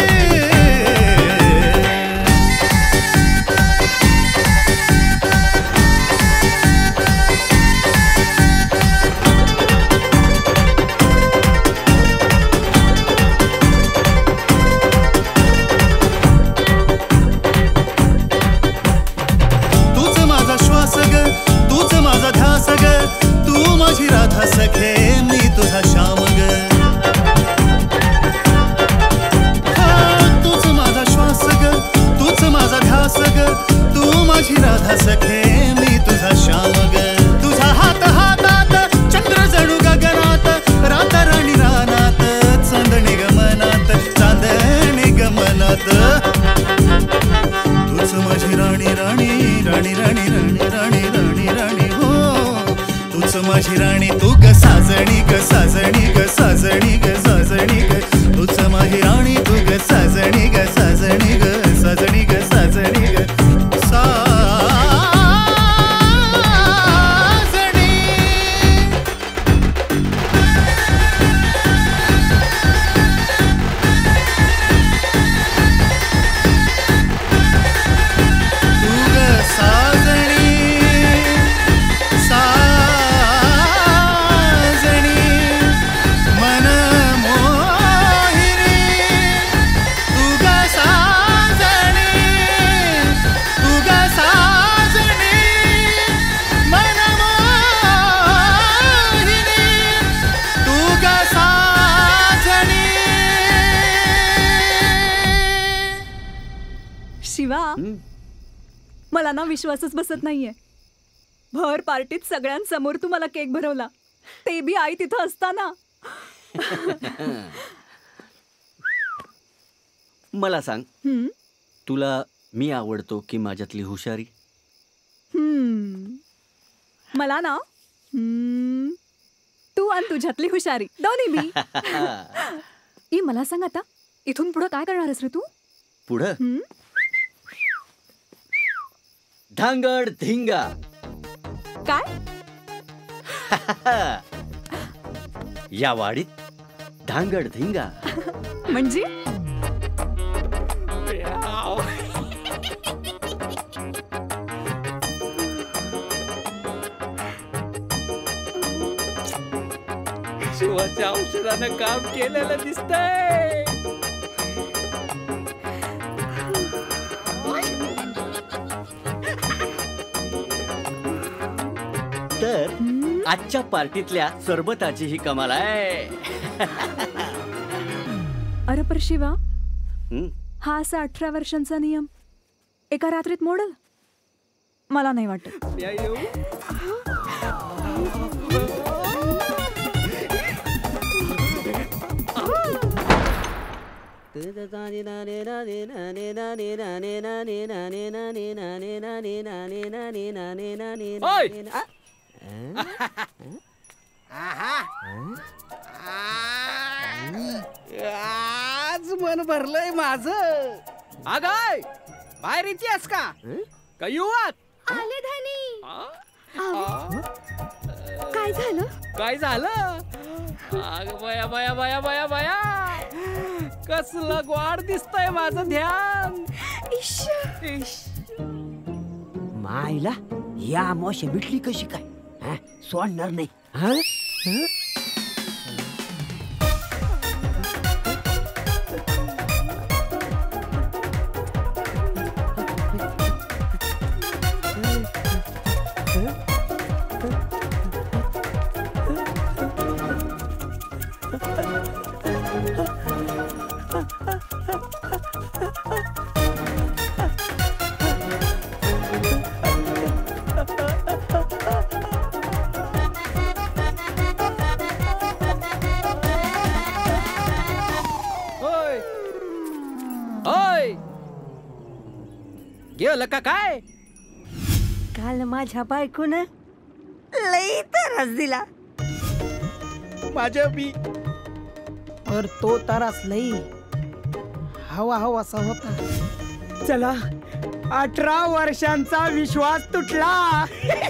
राधा सखे मी तुझा श्याम ग तूच माझा श्वास ग तूच माझा ध्यास ग तू माझी राधा सखे मी तुझा श्याम ग तुझा हात हातात चंद्र जणू गगनात रात राणी रानात चांदणी गमनात चांदणी गमनात तूच माझी राणी राणी राणी राणी राणी राणी राणी राणी हो तूच माझी राणी तू ग साजणी ग साजणी ग साजणी ग साजणी ग तूच माझी राणी तू ग साजणी ग साजणी ग साजणी ग साजणी ग साजणी तू ग साजणी शिवा मला ना विश्वासच बसत नाहीये भर पार्टीत सगळ्यांसमोर तू मला केक भरवला ते बी आई तिथं असताना मला सांग हम्म, तुला मी आवडतो की माझ्यातली हुशारी हम्म. मला ना हम्म, तू आणि तुझ्यातली हुशारी दोन्ही बी ई मला सांग आता इथून पुढं काय करणार आहेस रे तू पुढं हम्म? धांगड धिंगा काय या वाडीत धांगड धिंगा म्हणजे शिवाच्या औषधानं काम केलेलं दिसतंय तर आजच्या पार्टीतल्या सरबताची ही कमाल आहे अरे पर शिवा हं? हा असा अठरा वर्षांचा नियम एका रात्रीत मोडल मला नाही वाटत आज मन भरलंय माझं आगाय बाहेर येतेस का का युवक आले धनी काय झालं काय झालं अग बया बया बया बया बया कसलं ग्वाड दिसतंय माझं ध्यान इश इश. मायला या अमावस्या भेटली कशी काय हा? सोडणार नाही हा? हा? गेलं का काय? काल माझ्या बायकोन लई त्रास दिला. माझ्या बी. पर तो तरास लई हवा हवासा होता. चला अठरा वर्षांचा विश्वास तुटला.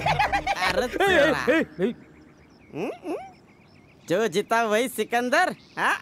जो जिता वही सिकंदर.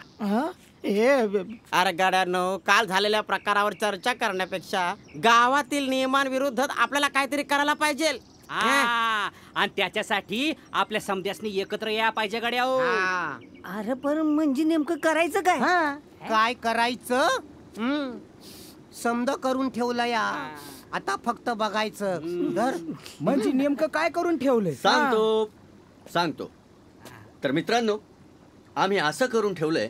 अरे गाड्यानो, काल झालेल्या प्रकारावर चर्चा करण्यापेक्षा गावातील नियमांविरुद्ध आपल्याला काहीतरी करायला पाहिजे. आणि त्याच्यासाठी आपल्या समध्यासनी एकत्र या पाहिजे गड्या. अरे पण म्हणजे नेमकं करायचं काय? काय करायचं? हम्म समद करून ठेवलं या. आता फक्त बघायचं. धर. म्हणजे नेमकं काय करून ठेवलंय? सांगतो सांगतो तर मित्रांनो, आम्ही असं करून ठेवलंय,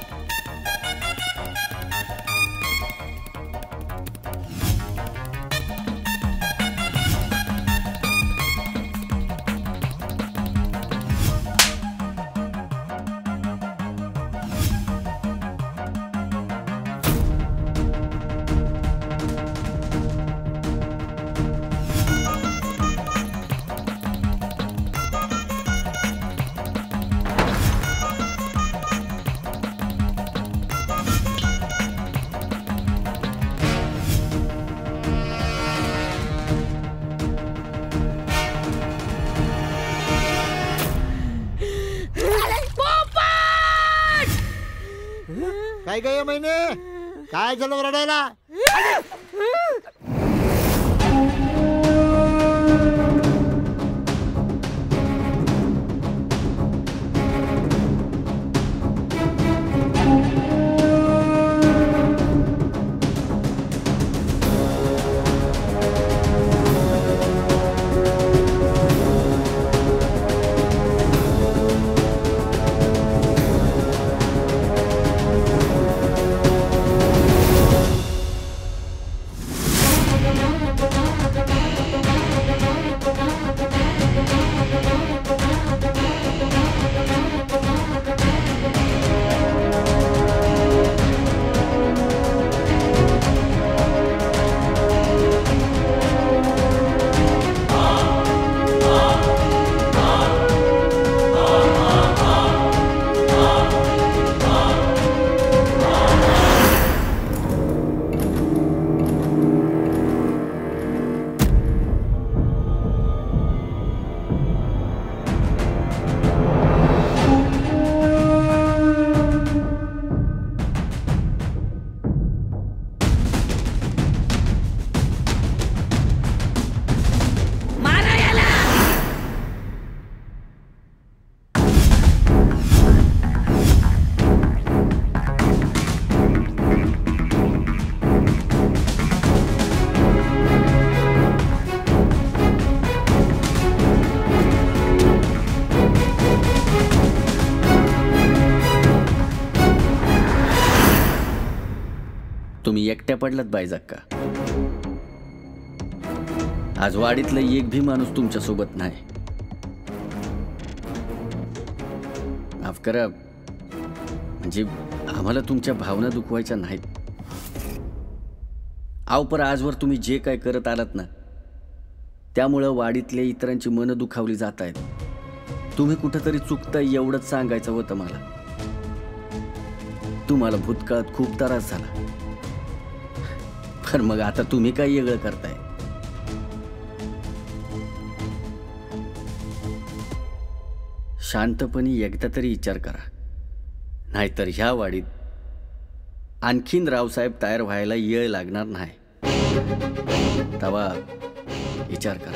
काय काय महिने काय झालं रडायला? तुम्ही एकट्या पडलात बायजक्का. आज वाडीतला एक भी माणूस तुमच्या सोबत नाही. माफ करा, म्हणजे आम्हाला तुमच्या भावना दुखवायच्या नाहीत. आव पर आजवर तुम्ही जे काय करत आलात ना, त्यामुळं वाडीतल्या इतरांची मनं दुखावली जात आहेत. तुम्ही कुठंतरी चुकताय एवढंच सांगायचं होतं मला. तुम्हाला भूतकाळात खूप त्रास झाला, पण मग आता तुम्ही काय वेगळं करताय? शांतपणे एकदा तरी विचार करा, नाहीतर ह्या वाडीत आणखीन रावसाहेब तयार व्हायला येळ लागणार नाही. तेव्हा विचार करा.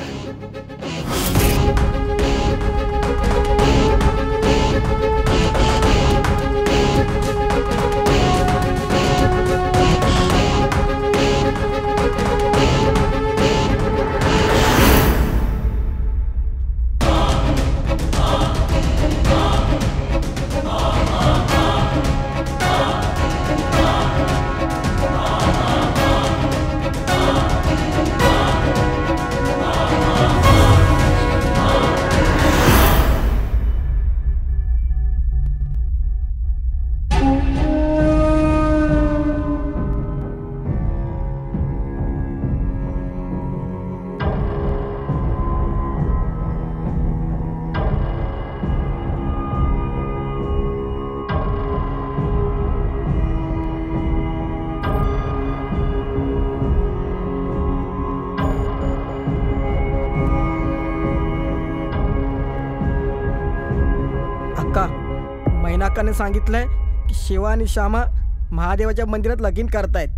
लोकांनी सांगितलंय की शिवा आणि श्यामा महादेवाच्या मंदिरात लगीन करतायत.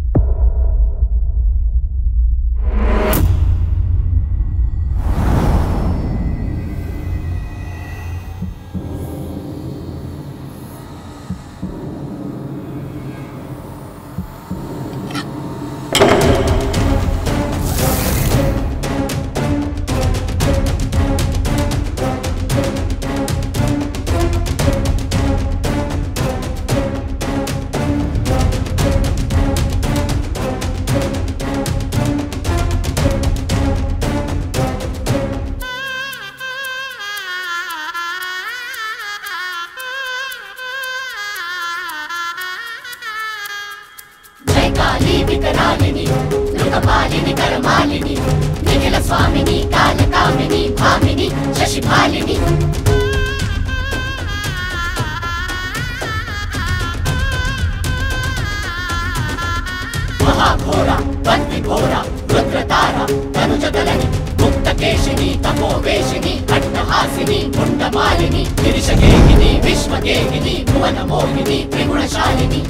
विकरालिनी लोकपालिनी करमालिनी निखिल स्वामिनी कालकामिनी भामिनी शशिभालिनी महाघोरा वन्विघोरा रुद्रतारा तनुजदलनि मुक्तकेशिनी तपोवेशिनी अट्टहासिनी मुण्डमालिनी गिरिशगेहिनी विश्वगेहिनी भुवनमोहिनी त्रिगुणशालिनी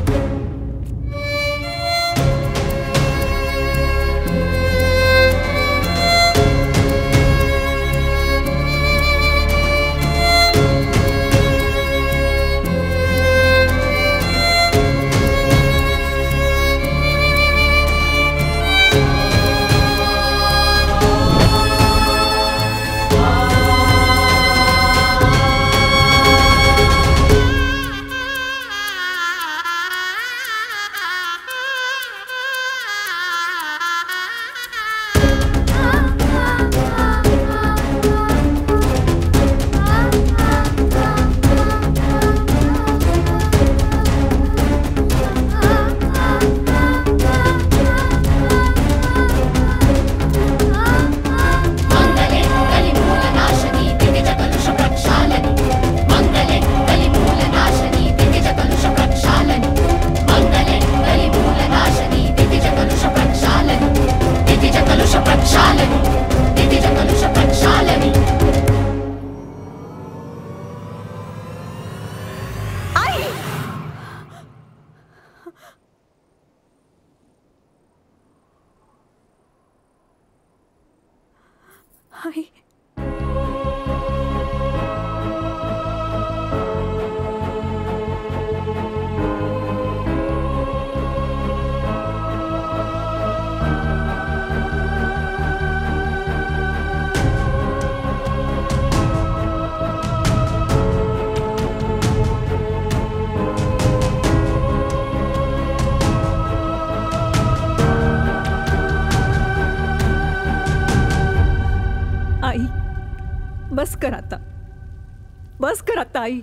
बस कर आता, बस कर आता आई.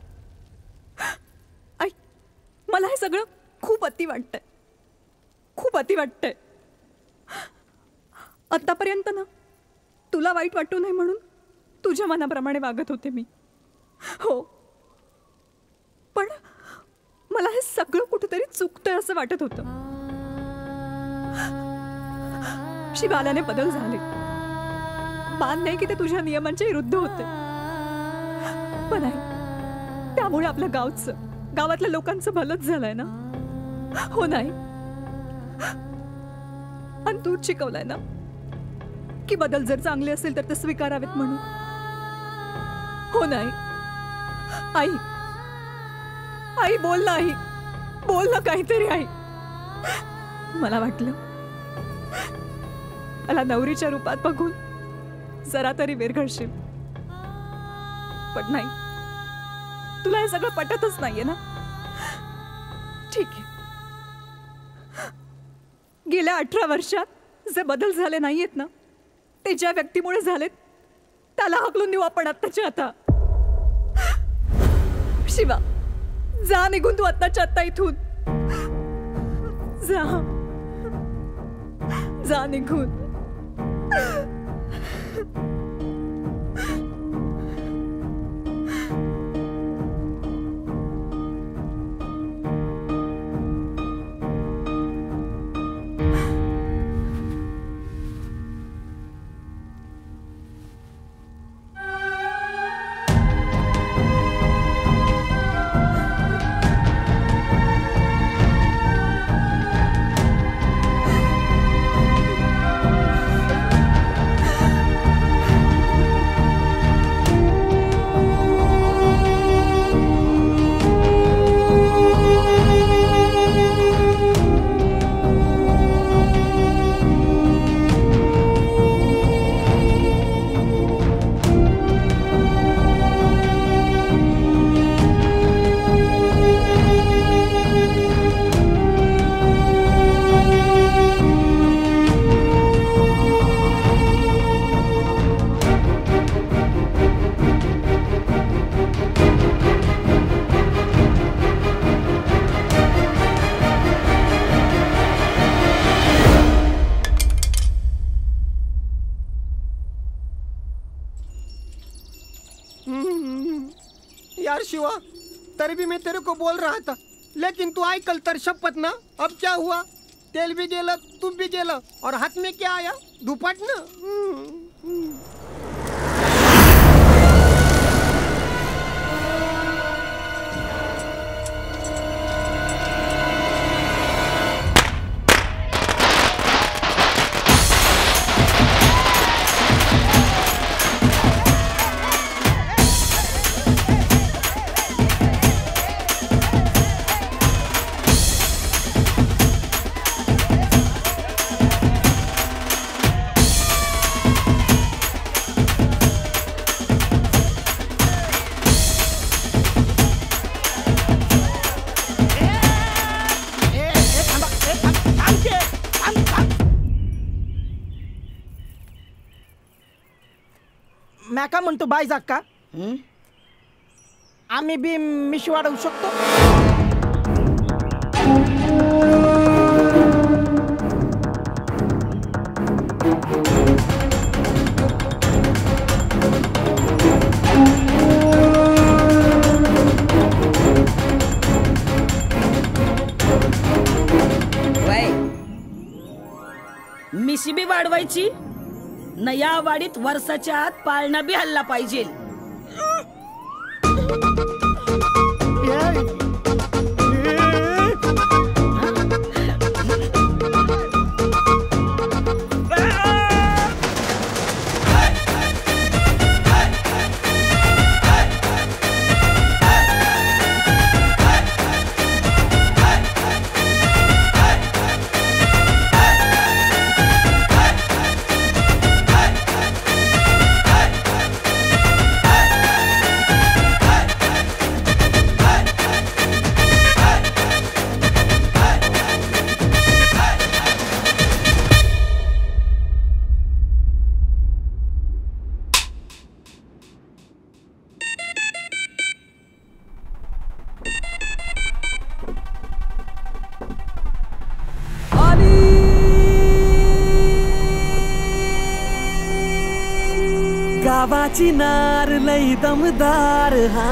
आई मला हे सगळं खूप अति वाटतंय, खूप अति वाटतंय. आतापर्यंत ना तुला वाईट वाटू नये म्हणून तुझ्या मनाप्रमाणे वागत होते मी. हो, पण मला हे सगळं कुठेतरी चुकतंय असं वाटत होतं. शिवाल्याने बदल झाले, मान नाही की ते तुझ्या नियमांच्या विरुद्ध होते, पण नाही त्यामुळे आपल्या गावचं गावातल्या लोकांचं भलंच झालंय ना. हो नाही, आणि तूच शिकवलंय ना की बदल जर चांगले असेल तर ते स्वीकारावेत म्हणून. हो नाही आई, आई बोल ना, आई बोल ना काहीतरी. आई मला वाटलं मला नवरीच्या रूपात बघून जरा तरी विरघळशील, पण नाही, तुला हे सगळं पटतच नाहीये ना. ठीक आहे, गेल्या अठरा वर्षात जे बदल झाले नाहीयेत ना ते ज्या व्यक्तीमुळे झालेत त्याला हकलून देऊ आपण आत्ताच्या आता. शिवा जा निघून तू आत्ताच्या आत्ता इथून जा, जा निघून. शिवा, तभी भी मैं तेरे को बोल रहा था, लेकिन तू आई कल तर शपथ ना। अब क्या हुआ? तेल भी गेलं, तुम भी गेलं, और हाथ में क्या आया? दुपट ना। मी का म्हणतो बाय जाक्का, आम्ही बी मिशी वाढवू शकतो. मिशी बी वाढवायची न, या वाडीत वर्षाच्या आत पाळणा बी हल्ला पाहिजे. गावाची नार लई दमदार हा,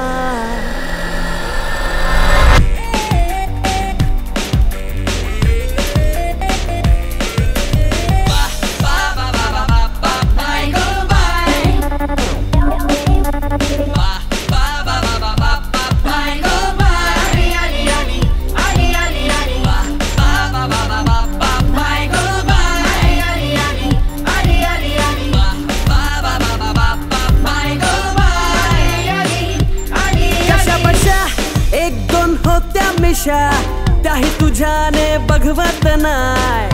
त्याही तुझ्याने बघवत नाय.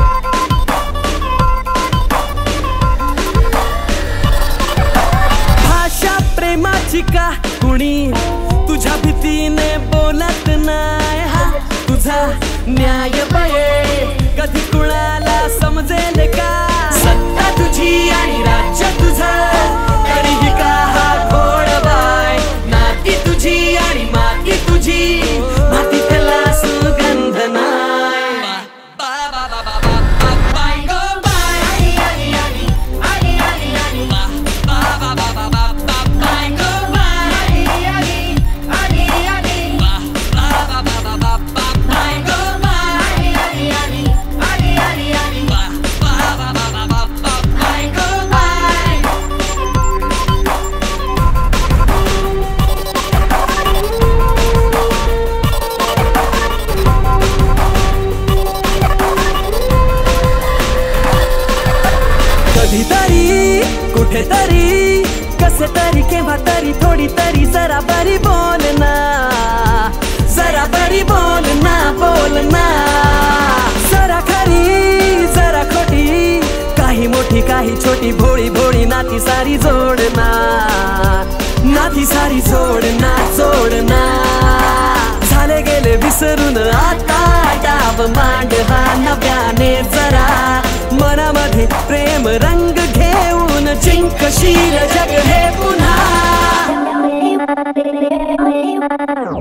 भाषा प्रेमाची का कुणी तुझ्या भीतीने बोलत नाय. हा तुझा न्याय बये कधी कुणाला समजेल का? सत्ता तुझी आणि राज्य तुझं, तरीही का हा घोड बाय. नाती तुझी आणि माती तुझी, माती त्याला सुगंध नाय. कधीतरी कुठेतरी कसे तरी केव्हा तरी थोडी तरी जरा बरी बोलना, जरा बरी बोलना बोलना. जरा खरी जरा खोटी, काही मोठी काही छोटी, भोळी भोळी नाती सारी जोडना, नाती सारी जोडना जोडना. झाले गेले विसरून आता डाव मांड हा नव्याने जरा, मनामध्ये प्रेम रंग घेऊन जिंकशील जग हे पुन्हा.